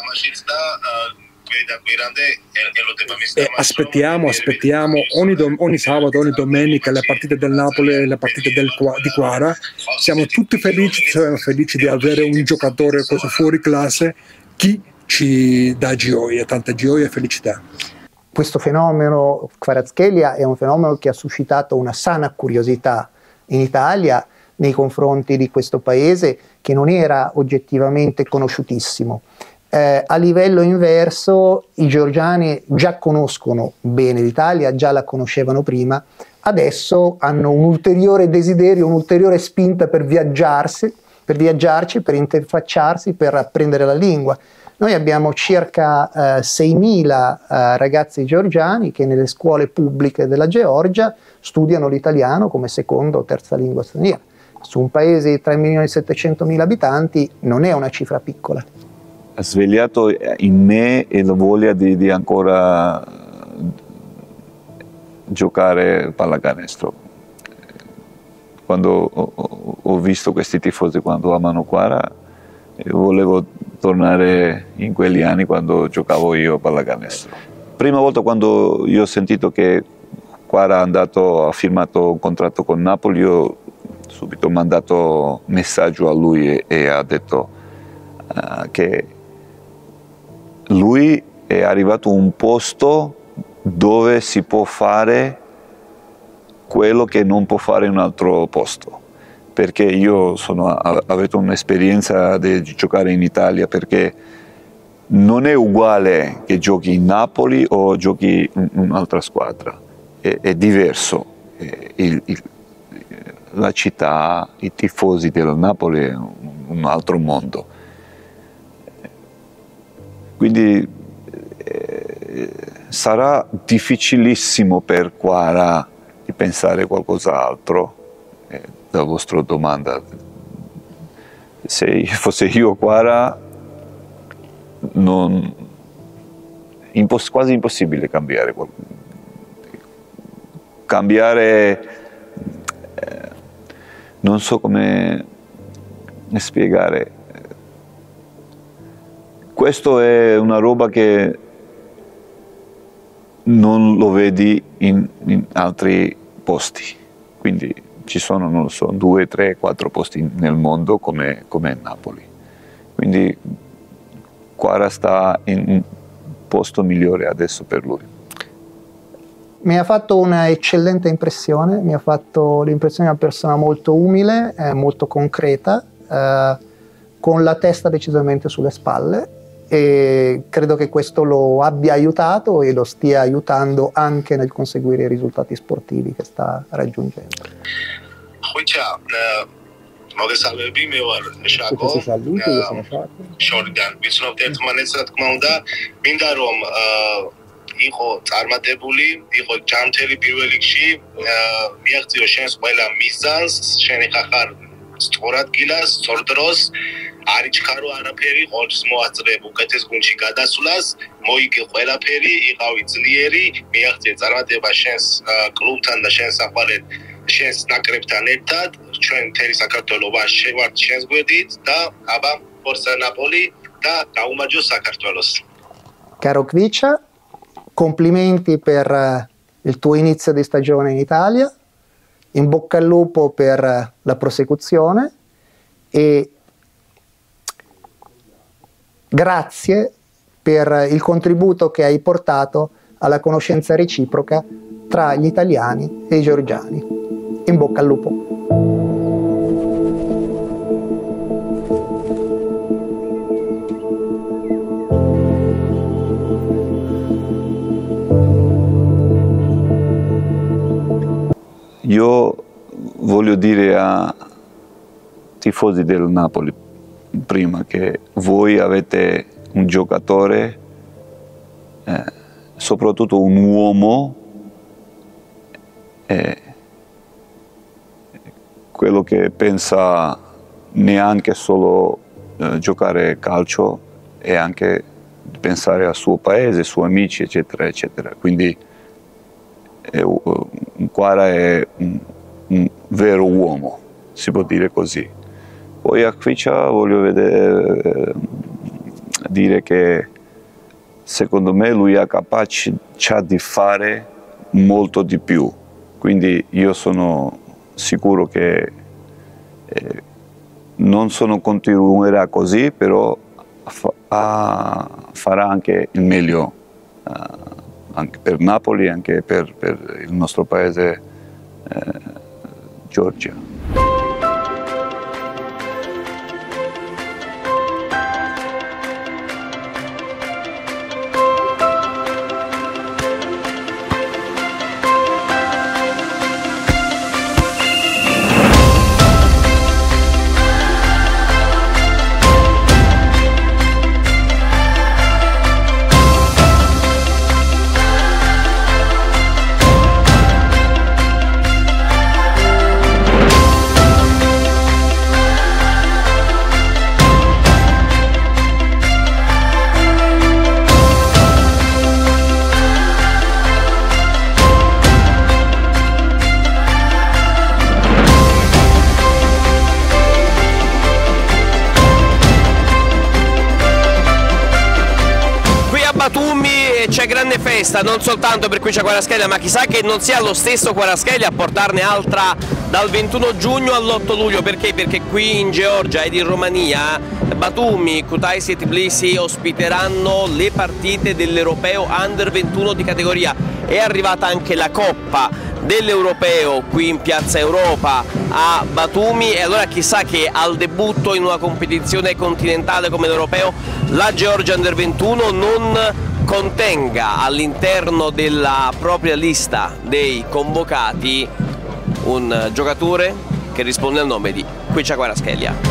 S9: E aspettiamo, aspettiamo ogni, ogni sabato, ogni domenica le partite del Napoli e le partite del, di Quara. Siamo tutti felici, siamo felici di avere un giocatore così fuori classe che ci dà gioia, tanta gioia e felicità.
S11: Questo fenomeno Kvaratskhelia è un fenomeno che ha suscitato una sana curiosità in Italia nei confronti di questo paese che non era oggettivamente conosciutissimo. Eh, a livello inverso i georgiani già conoscono bene l'Italia, già la conoscevano prima, adesso hanno un ulteriore desiderio, un'ulteriore spinta per viaggiarsi, per viaggiarci, per interfacciarsi, per apprendere la lingua. Noi abbiamo circa eh, seimila eh, ragazzi georgiani che nelle scuole pubbliche della Georgia studiano l'italiano come seconda o terza lingua straniera. Su un paese di tre milioni e settecentomila abitanti non è una cifra piccola.
S10: Ha svegliato in me la voglia di, di ancora giocare pallacanestro. Quando ho, ho visto questi tifosi quando amano Quara, volevo tornare in quegli anni quando giocavo io pallacanestro. Prima volta quando io ho sentito che Quara è andato, ha firmato un contratto con Napoli, io subito ho mandato un messaggio a lui e, e ha detto uh, che lui è arrivato a un posto dove si può fare quello che non può fare in un altro posto, perché io sono, ho avuto un'esperienza di giocare in Italia, perché non è uguale che giochi in Napoli o giochi in un'altra squadra, è, è diverso. È, il, il, la città, i tifosi del Napoli è un, un altro mondo. Quindi eh, sarà difficilissimo per Quara di pensare qualcos'altro, eh, la vostra domanda. Se fosse io Quara, non, impos, quasi impossibile cambiare. Cambiare, eh, non so come spiegare. Questo è una roba che non lo vedi in, in altri posti, quindi ci sono, non lo so, due, tre, quattro posti nel mondo come, come Napoli. Quindi Quara sta in un posto migliore adesso per lui.
S11: Mi ha fatto una eccellente impressione, mi ha fatto l'impressione di una persona molto umile, eh, molto concreta, eh, con la testa decisamente sulle spalle, e credo che questo lo abbia aiutato e lo stia aiutando anche nel conseguire i risultati sportivi che sta raggiungendo.
S6: მოგესალმები, მე ვარ შაკო. შორიდან ვიცნობთ ერთმანეთს, რა თქმა უნდა. მინდა რომ იყო წარმატებული, იყო ჯანმრთელი პირველ რიგში, მიაღწიო შენს ყველა მიზანს, შენი ხარ სწორად გილას, სწორ დროს, არ იჩქარო არაფერი, ყოველთვის მოაწრებ უკეთეს გუნდში გადასვლას, მოიგე ყველაფერი, იყავი ძლიერი, მიაღწიე წარმატება შენს კლუბთან და შენს ახალ შენს ნაკრებთან ერთად, ჩვენ მთელი საქართველო ვართ შენს გვერდით და აბა ფორსა ნაპოლი და გაუმაჯო საქართველოს.
S11: Caro Kvicha, complimenti per il tuo inizio di stagione in Italia, in bocca al lupo per la prosecuzione e grazie per il contributo che hai portato alla conoscenza reciproca tra gli italiani e i georgiani. In bocca al lupo.
S10: Io voglio dire a tifosi del Napoli prima che voi avete un giocatore, eh, soprattutto un uomo, eh, quello che pensa neanche solo eh, giocare calcio e anche pensare al suo paese, ai suoi amici, eccetera, eccetera. Quindi è, Quara è un, un vero uomo, si può dire così. Poi a Kvicha voglio vedere, eh, dire che secondo me lui ha capacità di fare molto di più, quindi io sono sicuro che eh, non sono continuerà così, però fa, a, farà anche il meglio eh, anche per Napoli e anche per, per il nostro paese eh, Georgia.
S1: C'è grande festa, non soltanto per Kvicha Kvaratskhelia, ma chissà che non sia lo stesso Kvaratskhelia a portarne altra dal ventuno giugno all'otto luglio. Perché? Perché qui in Georgia ed in Romania Batumi, Kutaisi e Tbilisi ospiteranno le partite dell'Europeo Under ventuno di categoria. È arrivata anche la Coppa dell'Europeo qui in Piazza Europa a Batumi, e allora chissà che al debutto in una competizione continentale come l'Europeo la Georgia Under ventuno non contenga all'interno della propria lista dei convocati un giocatore che risponde al nome di Khvicha Kvaratskhelia.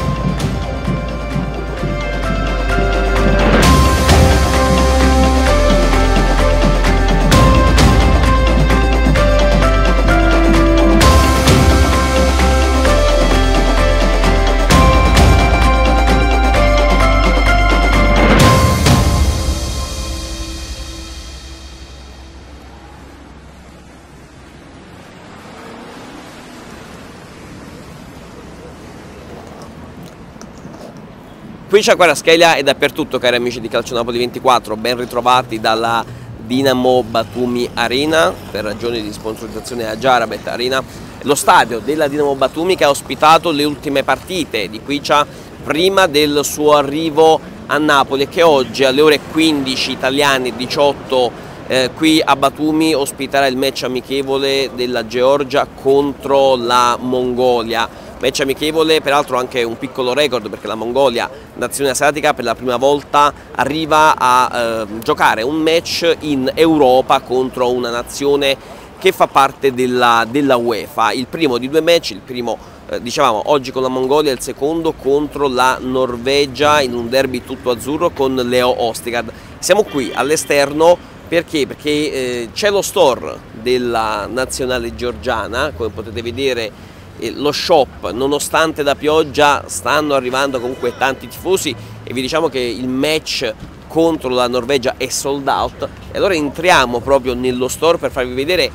S1: Khvicha Kvaratskhelia è dappertutto, cari amici di Calcio Napoli ventiquattro, ben ritrovati dalla Dinamo Batumi Arena per ragioni di sponsorizzazione a Jarabet Arena, lo stadio della Dinamo Batumi che ha ospitato le ultime partite di Khvicha prima del suo arrivo a Napoli e che oggi alle ore quindici italiane, diciotto eh, qui a Batumi ospiterà il match amichevole della Georgia contro la Mongolia. Match amichevole, peraltro anche un piccolo record, perché la Mongolia, nazione asiatica, per la prima volta arriva a eh, giocare un match in Europa contro una nazione che fa parte della, della UEFA. Il primo di due match, il primo eh, dicevamo oggi con la Mongolia, il secondo contro la Norvegia in un derby tutto azzurro con Leo Ostigard. Siamo qui all'esterno perché? Perché eh, c'è lo store della nazionale georgiana, come potete vedere. Lo shop, nonostante la pioggia, stanno arrivando comunque tanti tifosi e vi diciamo che il match contro la Norvegia è sold out, e allora entriamo proprio nello store per farvi vedere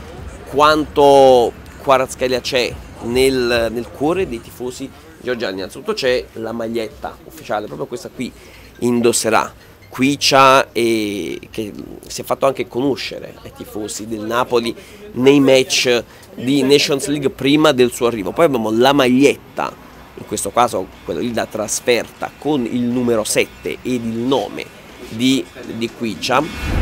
S1: quanto Kvaratskhelia c'è nel, nel cuore dei tifosi georgiani. Innanzitutto c'è la maglietta ufficiale, proprio questa qui indosserà Khvicha, e che si è fatto anche conoscere ai tifosi del Napoli nei match di Nations League prima del suo arrivo. Poi abbiamo la maglietta, in questo caso quella lì da trasferta, con il numero sette ed il nome di, di Khvicha.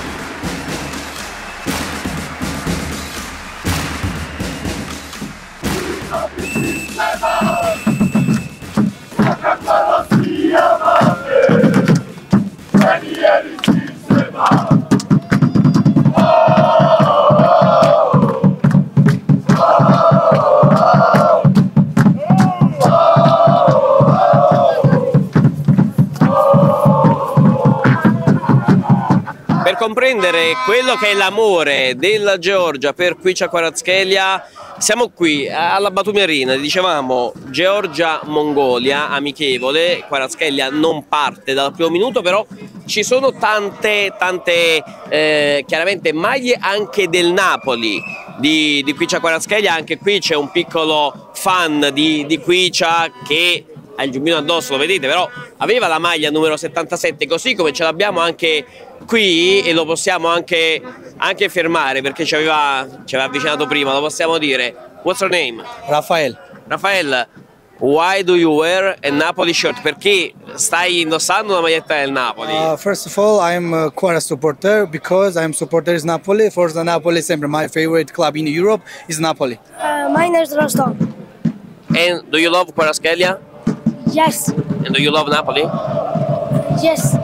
S1: Per comprendere quello che è l'amore della Georgia per Khvicha Kvaratskhelia siamo qui alla Batumi Arena. Dicevamo Georgia-Mongolia amichevole, Kvaratskhelia non parte dal primo minuto, però ci sono tante, tante eh, chiaramente maglie anche del Napoli di, di Khvicha Kvaratskhelia. Anche qui c'è un piccolo fan di, di Khvicha che ha il giubbino addosso, lo vedete, però aveva la maglia numero settantasette, così come ce l'abbiamo anche qui, e lo possiamo anche, anche fermare perché ci aveva, ci aveva avvicinato prima, lo possiamo dire. What's your name?
S12: Rafael.
S1: Rafael, why do you wear a Napoli shirt? Perché stai indossando una maglietta del Napoli?
S12: Uh, first of all, I'm a Quara supporter because I'm supporter is Napoli. For the Napoli, sempre my favorite club in Europe is Napoli.
S13: Uh, my name is Rostam.
S1: And do you love Kvaratskhelia?
S13: Yes.
S1: And do you love Napoli?
S13: Yes.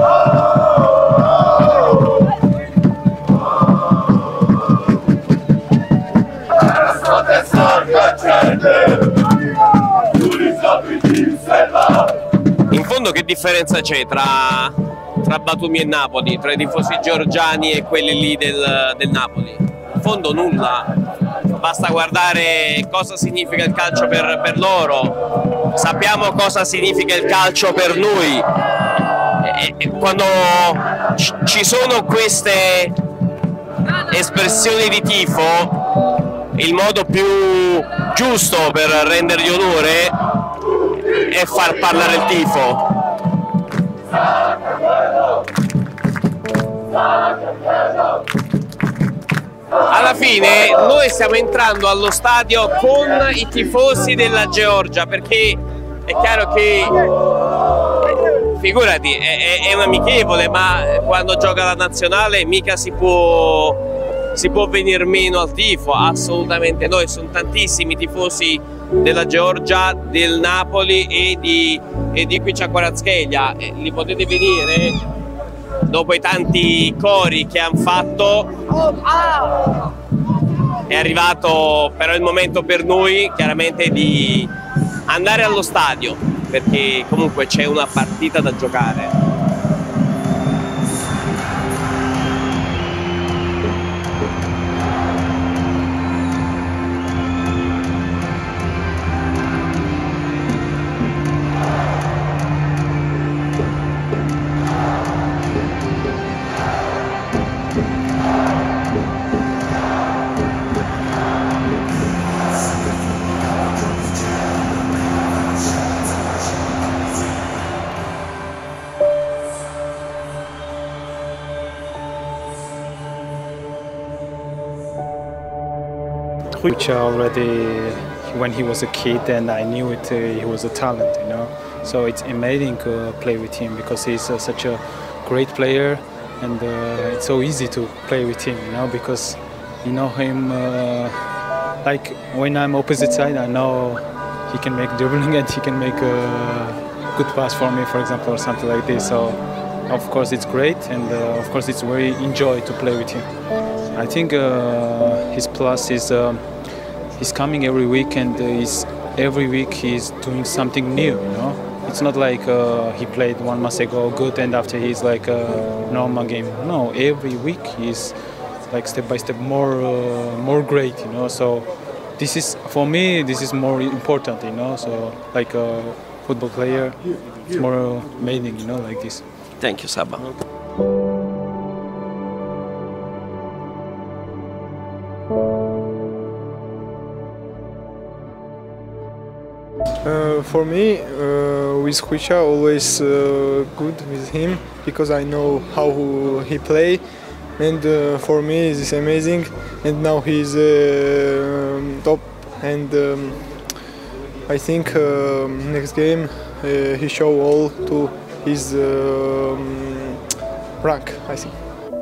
S1: In fondo che differenza c'è tra, tra Batumi e Napoli, tra i tifosi georgiani e quelli lì del, del Napoli? In fondo nulla, basta guardare cosa significa il calcio per, per loro, sappiamo cosa significa il calcio per noi, e, e quando ci sono queste espressioni di tifo, il modo più giusto per rendergli onore è far parlare il tifo. Alla fine noi stiamo entrando allo stadio con i tifosi della Georgia, perché è chiaro che, figurati, è, è un amichevole, ma quando gioca la nazionale mica si può si può venire meno al tifo, assolutamente no, e sono tantissimi tifosi della Georgia, del Napoli e di, e di Khvicha Kvaratskhelia, eh, li potete vedere dopo i tanti cori che hanno fatto. È arrivato però il momento per noi chiaramente di andare allo stadio, perché comunque c'è una partita da giocare.
S14: Khvicha already, when he was a kid, and I knew it, uh, he was a talent, you know. So it's amazing to play with him because he's uh, such a great player, and uh, it's so easy to play with him, you know, because you know him. Uh, like when I'm opposite side, I know he can make dribbling and he can make a good pass for me, for example, or something like this. So of course it's great, and uh, of course it's very enjoy to play with him. I think uh, his plus is um, he's coming every week, and uh, he's, every week he's doing something new. You know, it's not like uh, he played one month ago good, and after he's like a normal game. No, every week he's like step by step more uh, more great. You know, so this is for me this is more important. You know, so like a football player, it's more amazing. You know, like this.
S1: Thank you, Saba.
S15: Uh, for me, uh, with Khvicha, always uh, good with him because I know how he play, and uh, for me it's amazing. And now he's uh, um, top, and um, I think uh, next game uh, he show all to his um, rank, I think.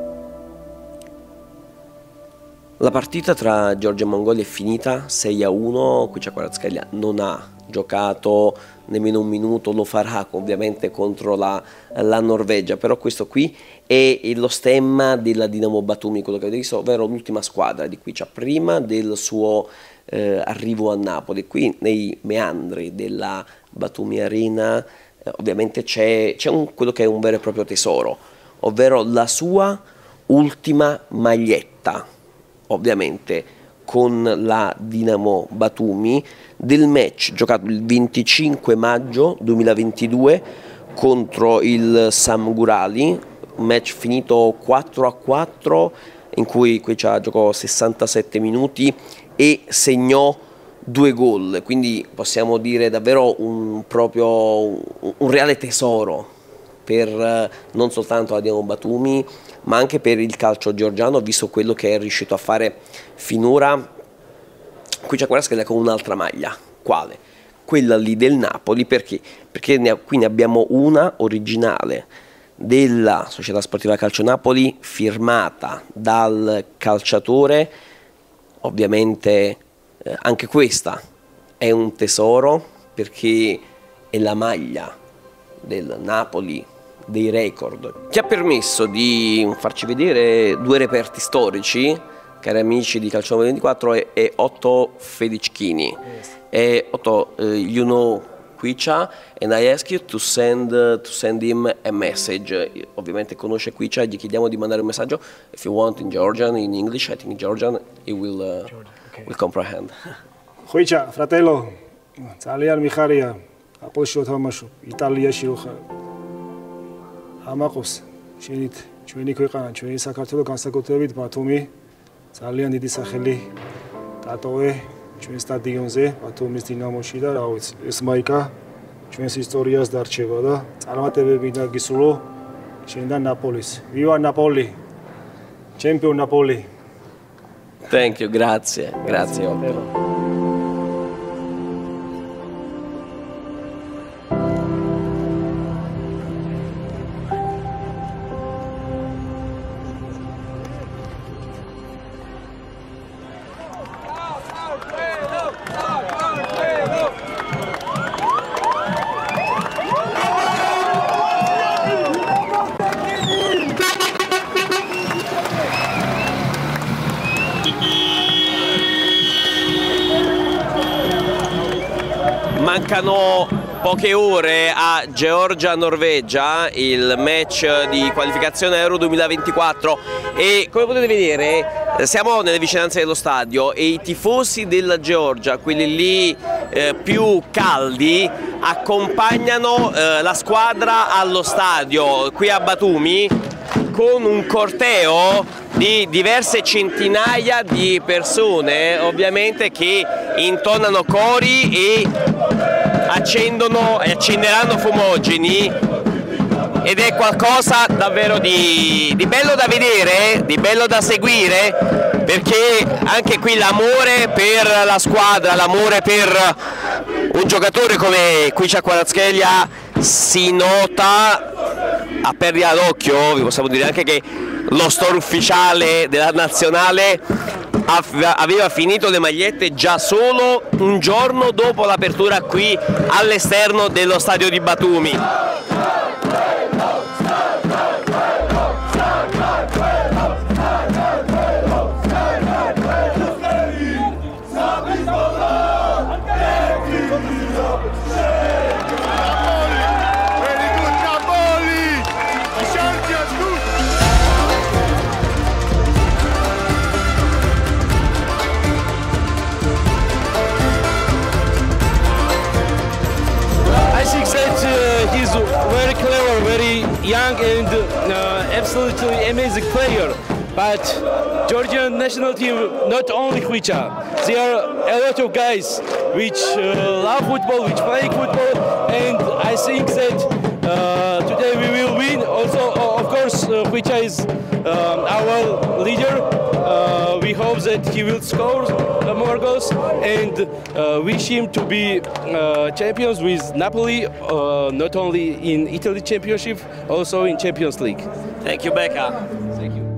S1: La partita tra Georgia e Mongolia è finita sei a uno, Khvicha Kvaratskhelia non ha giocato nemmeno un minuto, lo farà ovviamente contro la, la Norvegia, però questo qui è lo stemma della Dinamo Batumi, quello che avete visto, ovvero l'ultima squadra di Khvicha prima del suo eh, arrivo a Napoli. Qui nei meandri della Batumi Arena eh, ovviamente c'è quello che è un vero e proprio tesoro, ovvero la sua ultima maglietta, ovviamente con la Dinamo Batumi, del match giocato il venticinque maggio duemilaventidue contro il Samgurali, un match finito quattro a quattro in cui Khvicha giocò sessantasette minuti e segnò due gol, quindi possiamo dire davvero un, proprio, un reale tesoro per non soltanto la Dinamo Batumi ma anche per il calcio georgiano, visto quello che è riuscito a fare finora Khvicha Kvaratskhelia con un'altra maglia. Quale? Quella lì del Napoli. Perché? Perché ne, qui ne abbiamo una originale della Società Sportiva Calcio Napoli, firmata dal calciatore. Ovviamente eh, anche questa è un tesoro, perché è la maglia del Napoli dei record, che ha permesso di farci vedere due reperti storici, cari amici di Calcio ventiquattro, e, e Otto Fedichkini. Yes. E Otto, uh, you know Khvicha, and I ask you to send, uh, to send him a message. Ovviamente conosce Khvicha, gli chiediamo di mandare un messaggio, if you want, in Georgian, in English. I think in Georgian he will, uh, okay. will comprehend.
S16: Khvicha, fratello, ძალიან მიხარია აპოლში თამაშობ, იტალიაში რო ხარ. ამაყობს შენით ჩვენი ქვეყანა, ჩვენი საქართველო, განსაკუთრებით ბათუმი. ძალიან დიდი სახელი დატოვე ჩვენ სტადიონზე, ბათუმის დინამოში, და რა ვიცი, ეს მაიკა ჩვენს ისტორიას დარჩება და წარმატებები დაგისურვო შენ და ნაპოლის. Viva Napoli! Champion Napoli!
S1: Thank you, grazie, grazie Otto. mancano poche ore a Georgia-Norvegia, il match di qualificazione Euro duemilaventiquattro, e come potete vedere siamo nelle vicinanze dello stadio e i tifosi della Georgia, quelli lì eh, più caldi, accompagnano eh, la squadra allo stadio qui a Batumi con un corteo di diverse centinaia di persone, ovviamente, che intonano cori e accendono e accenderanno fumogeni, ed è qualcosa davvero di, di bello da vedere, di bello da seguire, perché anche qui l'amore per la squadra, l'amore per un giocatore come Khvicha Kvaratskhelia si nota a perdita d'occhio. Vi possiamo dire anche che lo store ufficiale della nazionale aveva finito le magliette già solo un giorno dopo l'apertura qui all'esterno dello stadio di Batumi.
S17: He's very clever, very young and uh, absolutely amazing player. But Georgian national team, not only Khvicha, there are a lot of guys which uh, love football, which play football, and I think that uh, today we will win. Also, uh, of course, uh, Khvicha is um, our leader. Uh, we hope that he will score uh, more goals, and uh, wish him to be uh, champions with Napoli, uh, not only in Italy Championship, also in Champions League.
S1: Thank you, Becca. Thank you.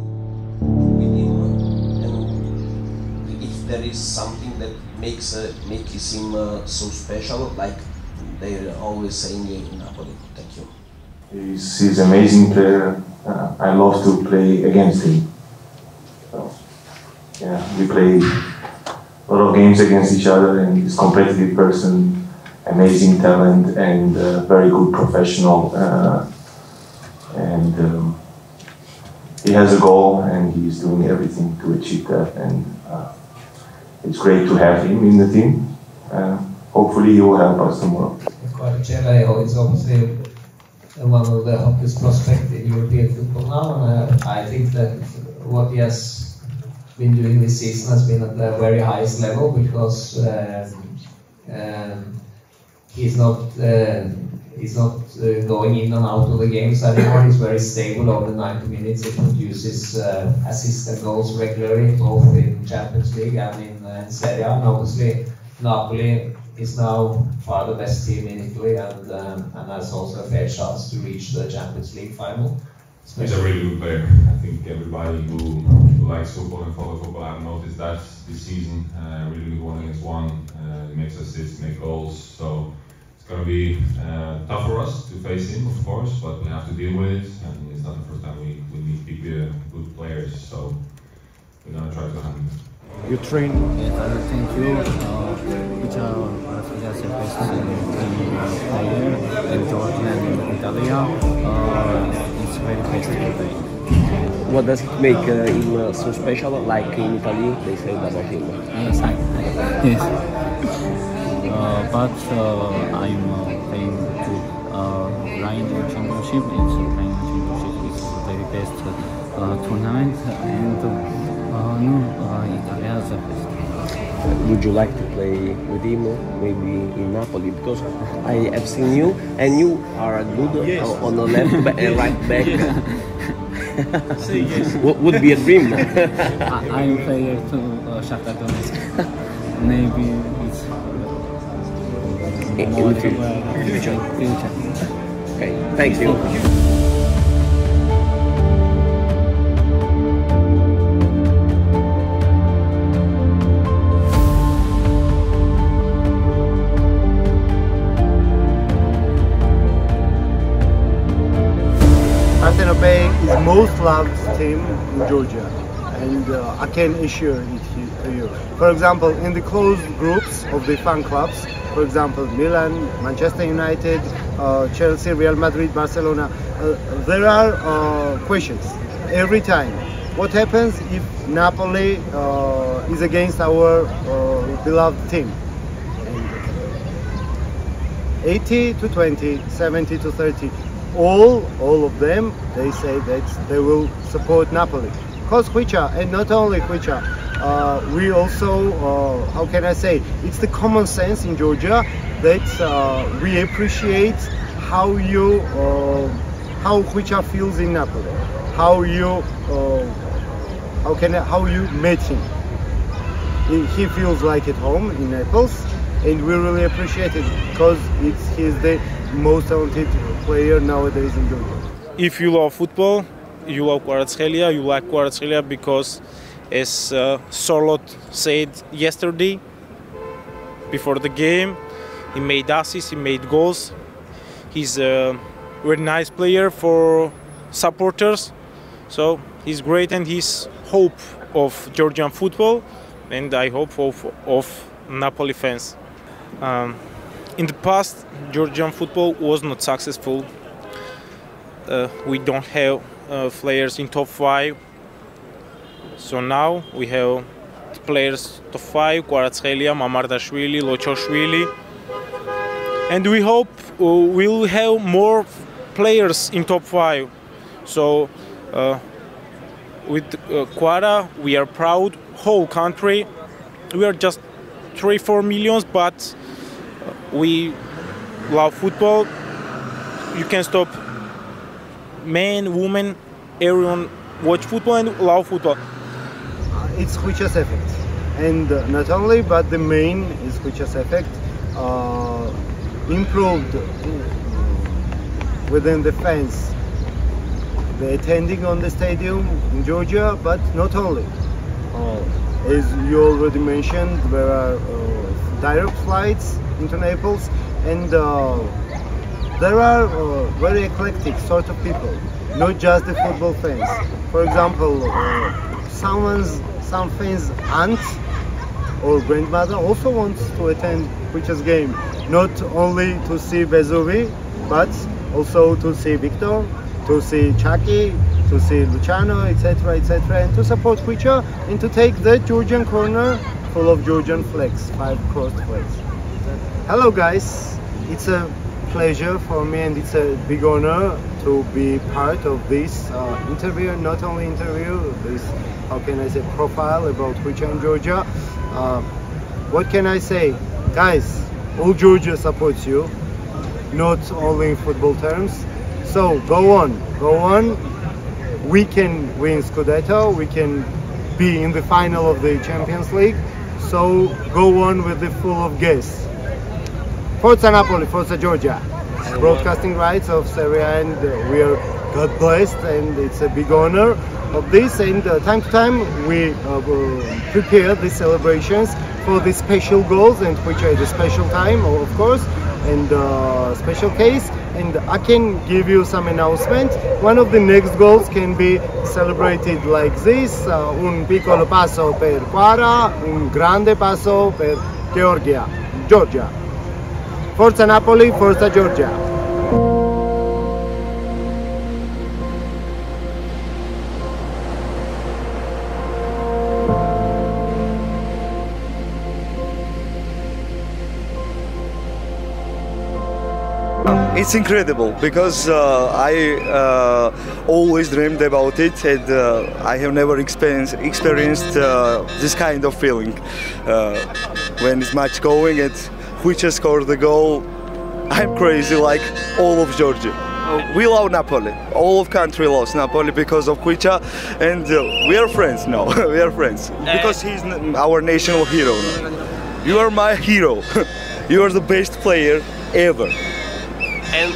S1: If there is something that makes uh, makes him uh, so special, like they're always saying in Napoli. Thank you.
S18: He's, he's an amazing player. Uh, I love to play against him. So, yeah, we play a lot of games against each other, and he's a competitive person, amazing talent, and uh, very good professional. Uh, and um, he has a goal, and he's doing everything to achieve that. And uh, it's great to have him in the team. Uh, hopefully, he will help us tomorrow.
S19: Kvaratskhelia is obviously one of the hottest prospects in European football now, and uh, I think that what he has been doing this season has been at the very highest level, because um, um, he's not uh, he's not uh, going in and out of the games anymore. He's very stable over ninety minutes. He produces uh, assists and goals regularly, both in Champions League and in, uh, in Serie A. And obviously, Napoli is now far the best team in Italy, and um, and has also a fair chance to reach the Champions League final.
S20: He's a really good player. I think everybody who, who likes football and follows football have noticed that this season. Uh, really good one against one, uh, makes assists, makes goals. So it's going to be uh, tough for us to face him, of course, but we have to deal with it. And it's not the first time we, we meet big, uh, good players, so we're going to try to handle it.
S21: You train? Yes, I will thank you. Uh, Khvicha Kvaratskhelia is the best player in Georgia and in Italy. Uh, it's very best to play.
S1: What does it make uh, him uh, so special? Like in Italy, they say about him.
S21: Yes, I, I yes. Uh, but uh, I'm uh, playing to uh, Rhine Championship. It's uh, Rhine Championship is the very best uh, tournament, and uh, no, uh, Italy is the best.
S1: Would you like to play with him, maybe in Napoli? Because I have seen you, and you are good yes. uh, on the left back and right back.
S21: Say yes.
S1: What would be a dream?
S21: I, I'm player to uh, Shakhtar Donetsk. Maybe it's
S1: in, in the future.
S21: future. future.
S1: Okay, thank you.
S22: Partenope is the most loved team in Georgia, and uh, I can assure it to you. For example, in the closed groups of the fan clubs, for example, Milan, Manchester United, uh, Chelsea, Real Madrid, Barcelona. Uh, there are uh, questions every time. What happens if Napoli uh, is against our uh, beloved team? eighty to twenty, seventy to thirty. All, all of them, they say that they will support Napoli. Because Khvicha, and not only Khvicha, uh, we also, uh, how can I say, it's the common sense in Georgia that uh, we appreciate how you, uh, how Khvicha feels in Napoli, how you, uh, how can I, how you met him. He, he feels like at home in Naples, and we really appreciate it because it's he's the most talented player nowadays in Georgia.
S14: If you love football, you love Kvaratskhelia, you like Kvaratskhelia because, as uh, Sorloth said yesterday, before the game, he made assists, he made goals. He's a very nice player for supporters, so he's great and he's hope of Georgian football, and I hope of, of Napoli fans. Um, in the past, Georgian football was not successful. Uh, we don't have uh, players in top five. So now we have players top five: Kvaratskhelia, Mamardashvili, Lochoshvili, and we hope uh, we'll have more players in top five. So uh, with uh, Kvara, we are proud. Whole country, we are just three, four millions, but we love football. You can stop men, women, everyone watch football and love football.
S22: It's Khvicha's effect, and uh, not only, but the main is Khvicha's effect. Uh, improved within the fans, the attending on the stadium in Georgia, but not only. Uh, as you already mentioned, there are uh, direct flights into Naples, and uh, there are uh, very eclectic sort of people, not just the football fans. For example, uh, someone's some fans' aunt or grandmother also wants to attend Khvicha's game, not only to see Vesuvi, but also to see Victor, to see Chucky, to see Luciano, et cetera, et cetera, and to support Khvicha and to take the Georgian corner full of Georgian flags, five crossed flags. Hello guys, it's a pleasure for me and it's a big honor to be part of this uh, interview, not only interview, this, how can I say, profile about Khvicha and Georgia. Uh, what can I say? Guys, all Georgia supports you, not only in football terms. So go on, go on. We can win Scudetto, we can be in the final of the Champions League. So go on with the full of gas. Forza Napoli, Forza Georgia. Broadcasting rights of Serie A, and uh, we are God blessed, and it's a big honor of this. And uh, time to time we uh, prepare these celebrations for the special goals, and which are the special time, of course, and uh, special case. And I can give you some announcement. One of the next goals can be celebrated like this: uh, un piccolo passo per Kvara, un grande passo per Georgia. Georgia. Forza Napoli, Forza Georgia.
S4: It's incredible because uh, I uh, always dreamed about it, and uh, I have never experienced, experienced uh, this kind of feeling. Uh, when it's match going and Khvicha scored the goal, I'm crazy like all of Georgia. We love Napoli. All of country loves Napoli because of Khvicha, and uh, we are friends now. We are friends because he's our national hero. You are my hero. You are the best player ever.
S1: And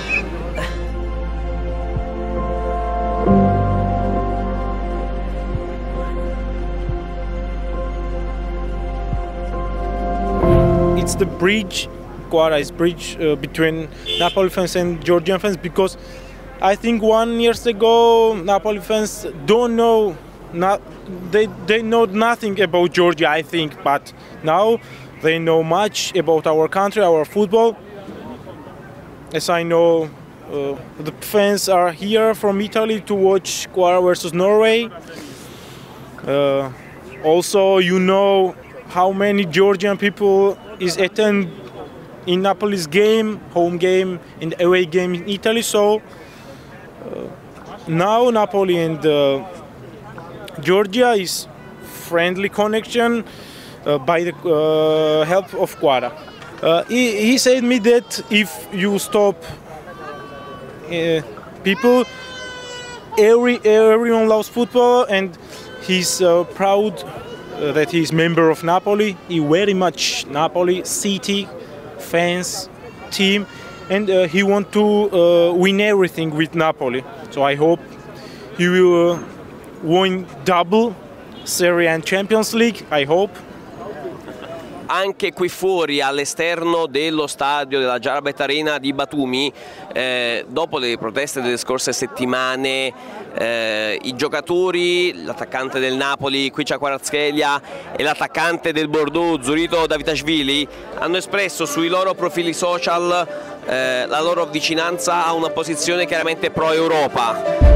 S14: it's the bridge, Kvara is bridge uh, between Napoli fans and Georgian fans, because I think one years ago Napoli fans don't know, not they they know nothing about Georgia, I think, but now they know much about our country, our football. As I know, uh, the fans are here from Italy to watch Kvara versus Norway. Uh, also, you know how many Georgian people is attend in Napoli's game, home game and away game in Italy. So uh, now Napoli and uh, Georgia is friendly connection uh, by the uh, help of Kvara. Uh, he, he said me that if you stop uh, people, every everyone loves football, and he's uh, proud uh, that he's member of Napoli. He very much Napoli city, fans, team, and uh, he want to uh, win everything with Napoli. So I hope he will uh, win double Serie A and Champions League. I hope.
S1: Anche qui fuori, all'esterno dello stadio della Jarabet Arena di Batumi, eh, dopo le proteste delle scorse settimane, eh, i giocatori, l'attaccante del Napoli Khvicha Kvaratskhelia e l'attaccante del Bordeaux Zurito Davitashvili hanno espresso sui loro profili social eh, la loro vicinanza a una posizione chiaramente pro-Europa.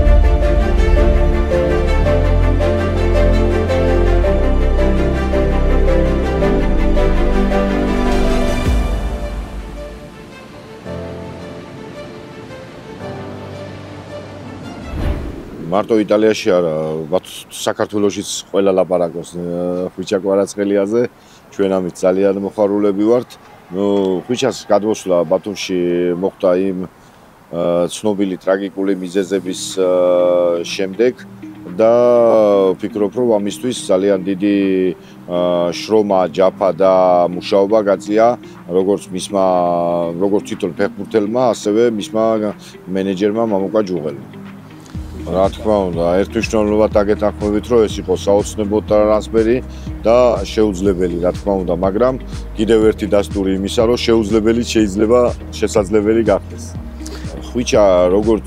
S8: მარტო იტალიაში არა, საქართველოშიც ყველა ლაპარაკობს ხვიჩა კვარაცხელიაზე, ჩვენ ამით ძალიან მოხარულები ვართ. ნუ ხვიჩას გადმოსვლა ბათუმში მოხდა იმ ცნობილი ტრაგიკული მიზეზების შემდეგ და ვფიქრობ, რომ ამისთვის ძალიან დიდი შრომა, ჯაფა და მუშაობა გაწია როგორც მისმა, როგორც თვითონ ფეხბურთელმა, ასევე მისმა მენეჯერმა მამუკა ჯუღელმა. რა თქმა უნდა, ერთმნიშვნელოვნად აგეთანხმებით, რომ ეს იყო საოცნებო ტრანსფერი და შეუძლებელი, რა თქმა უნდა, მაგრამ კიდევ ერთი დასტური იმისა, რომ შეუძლებელი შეიძლება შესაძლებელი გახდეს. ხვიჩა როგორც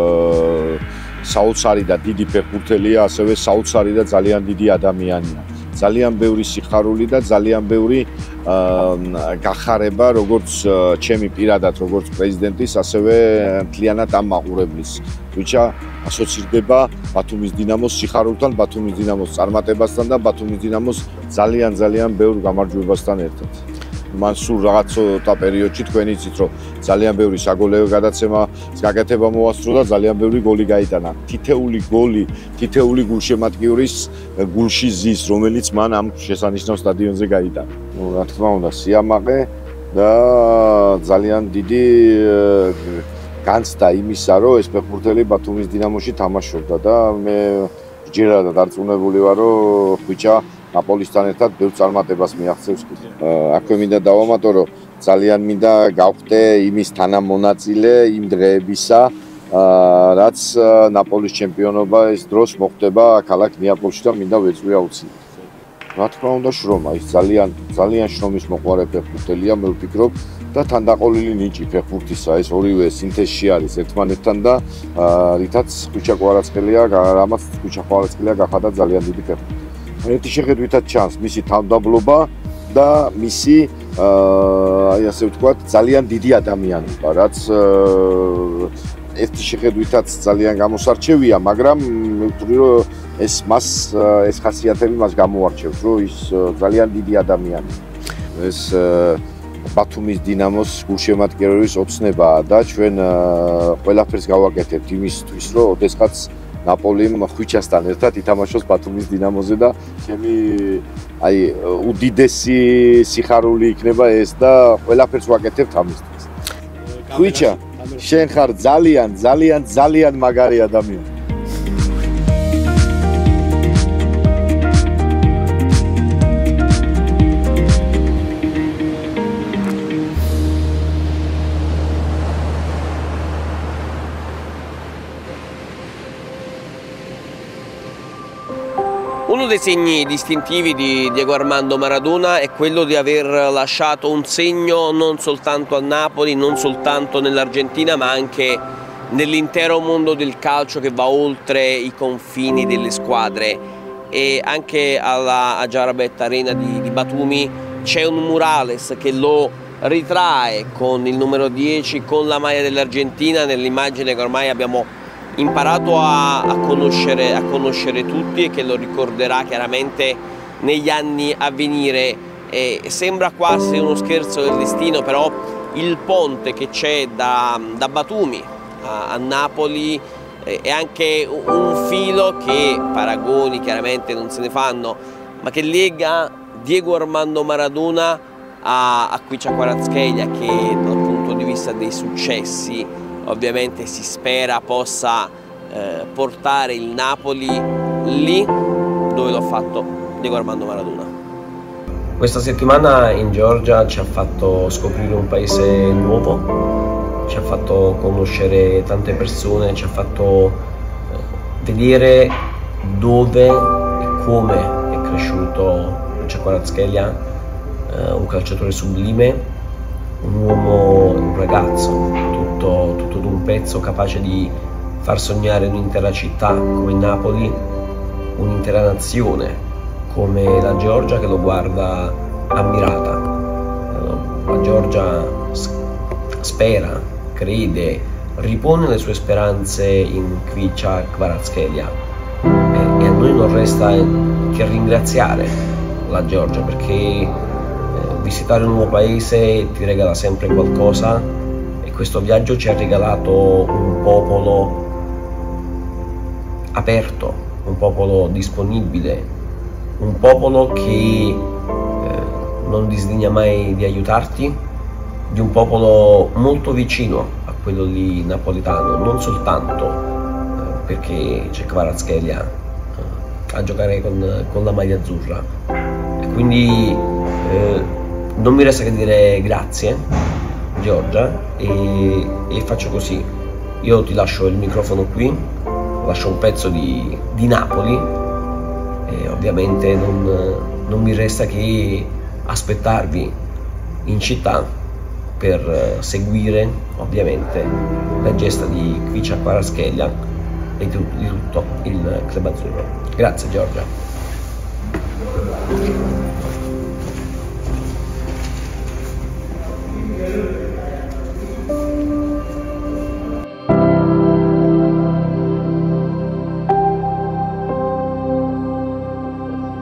S8: საოცარი და დიდი ფეხბურთელია, ასევე საოცარი და ძალიან დიდი ადამიანია. ძალიან ბევრი სიხარული და ძალიან ბევრი გახარება, როგორც ჩემი პირადად, როგორც პრეზიდენტის, ასევე მთლიანად ამ მაყურებლის. ხვიჩა ასოცირდება ბათუმის დინამოს სიხარულთან, ბათუმის დინამოს წარმატებასთან და ბათუმის დინამოს ძალიან ძალიან ბევრ გამარჯვებასთან ერთად. მან სულ რაღაც ცოტა პერიოდში თქვენ იცით, რომ ძალიან ბევრი საგოლეო გადაცემა გაკეთება მოასწრო და ძალიან ბევრი გოლი გაიტანა. თითეული გოლი, თითეული გულშემატკივრის გულში ზის, რომელიც მან ამ შესანიშნავ სტადიონზე გაიტანა. ნუ რა თქმა უნდა, სიამაყე და ძალიან დიდი განცდა იმისა, რომ ეს ფეხბურთელი ბათუმის დინამოში თამაშობდა და მე ჯერადად დარწმუნებული ვარ, რომ ხვიჩა ნაპოლისთან ერთად ბევრ წარმატებას მიაღწევს. აქვე მინდა დავამატო, რომ ძალიან მინდა გავხდე იმის თანამონაწილე იმ დღეებისა, რაც ნაპოლის ჩემპიონობა ეს დროს მოხდება ქალაქ ნეაპოლში და მინდა ვეწვი აუცილებლად. რა თქმა უნდა, შრომა, ის ძალიან ძალიან შრომის მოყვარე ფეხბურთელია, მე ვფიქრობ და თანდაყოლილი ნიჭი ფეხბურთისა, ეს ორივე სინთეზში არის ერთმანეთთან და რითაც ხვიჩა კვარაცხელია, რამაც ხვიჩა კვარაცხელია გახადა ძალიან დიდი ფეხბურთელი. ერთი შეხედვითაც ჩანს მისი თავდაბლობა და მისი აი ასე ვთქვათ, ძალიან დიდი ადამიანობა, რაც ერთი შეხედვითაც ძალიან გამოსარჩევია, მაგრამ მე ვთვლი, რომ ეს მას ეს ხასიათები მას გამოარჩევს, რომ ის ძალიან დიდი ადამიანია. ეს ბათუმის დინამოს გულშემატკივრების ოცნებაა და ჩვენ ყველაფერს გავაკეთებთ იმისთვის, რომ ოდესღაც ნაპოლიმ ხვიჩასთან ერთად ითამაშოს ბათუმის დინამოზე და ჩემი აი უდიდესი სიხარული იქნება ეს და ყველაფერს ვაკეთებთ ამისთვის. ხვიჩა, შენ ხარ ძალიან, ძალიან, ძალიან მაგარი ადამიანი.
S1: Uno dei segni distintivi di Diego Armando Maradona è quello di aver lasciato un segno non soltanto a Napoli, non soltanto nell'Argentina, ma anche nell'intero mondo del calcio che va oltre i confini delle squadre. E anche alla Jarabet Arena di, di Batumi c'è un murales che lo ritrae con il numero dieci, con la maglia dell'Argentina, nell'immagine che ormai abbiamo imparato a, a, conoscere, a conoscere tutti e che lo ricorderà chiaramente negli anni a venire. E sembra quasi uno scherzo del destino, però il ponte che c'è da, da Batumi a, a Napoli eh, è anche un filo che paragoni chiaramente non se ne fanno, ma che lega Diego Armando Maradona a, a Khvicha Kvaratskhelia, che dal punto di vista dei successi ovviamente si spera possa eh, portare il Napoli lì dove l'ha fatto Diego Armando Maradona. Questa settimana in Georgia ci ha fatto scoprire un paese nuovo, ci ha fatto conoscere tante persone, ci ha fatto vedere dove e come è cresciuto Khvicha Kvaratskhelia, eh, un calciatore sublime, un uomo, un ragazzo, tutto, tutto d'un pezzo, capace di far sognare un'intera città come Napoli, un'intera nazione come la Georgia che lo guarda ammirata. La Georgia spera, crede, ripone le sue speranze in Khvicha Kvaratskhelia e, e a noi non resta che ringraziare la Georgia, perché eh, visitare un nuovo paese ti regala sempre qualcosa e questo viaggio ci ha regalato un popolo aperto, un popolo disponibile, un popolo che eh, non disdegna mai di aiutarti, di un popolo molto vicino a quello lì napoletano, non soltanto eh, perché c'è Kvaratskhelia eh, a giocare con, con la maglia azzurra. E quindi eh, non mi resta che dire grazie Georgia e, e faccio così, io ti lascio il microfono qui, lascio un pezzo di, di Napoli. E ovviamente non, non mi resta che aspettarvi in città per seguire ovviamente la gesta di Khvicha Kvaratskhelia e di, di tutto il club azzurro. Grazie Giorgia.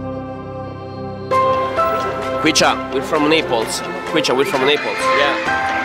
S1: Khvicha, we're from Naples. Khvicha, we're from Naples. Yeah.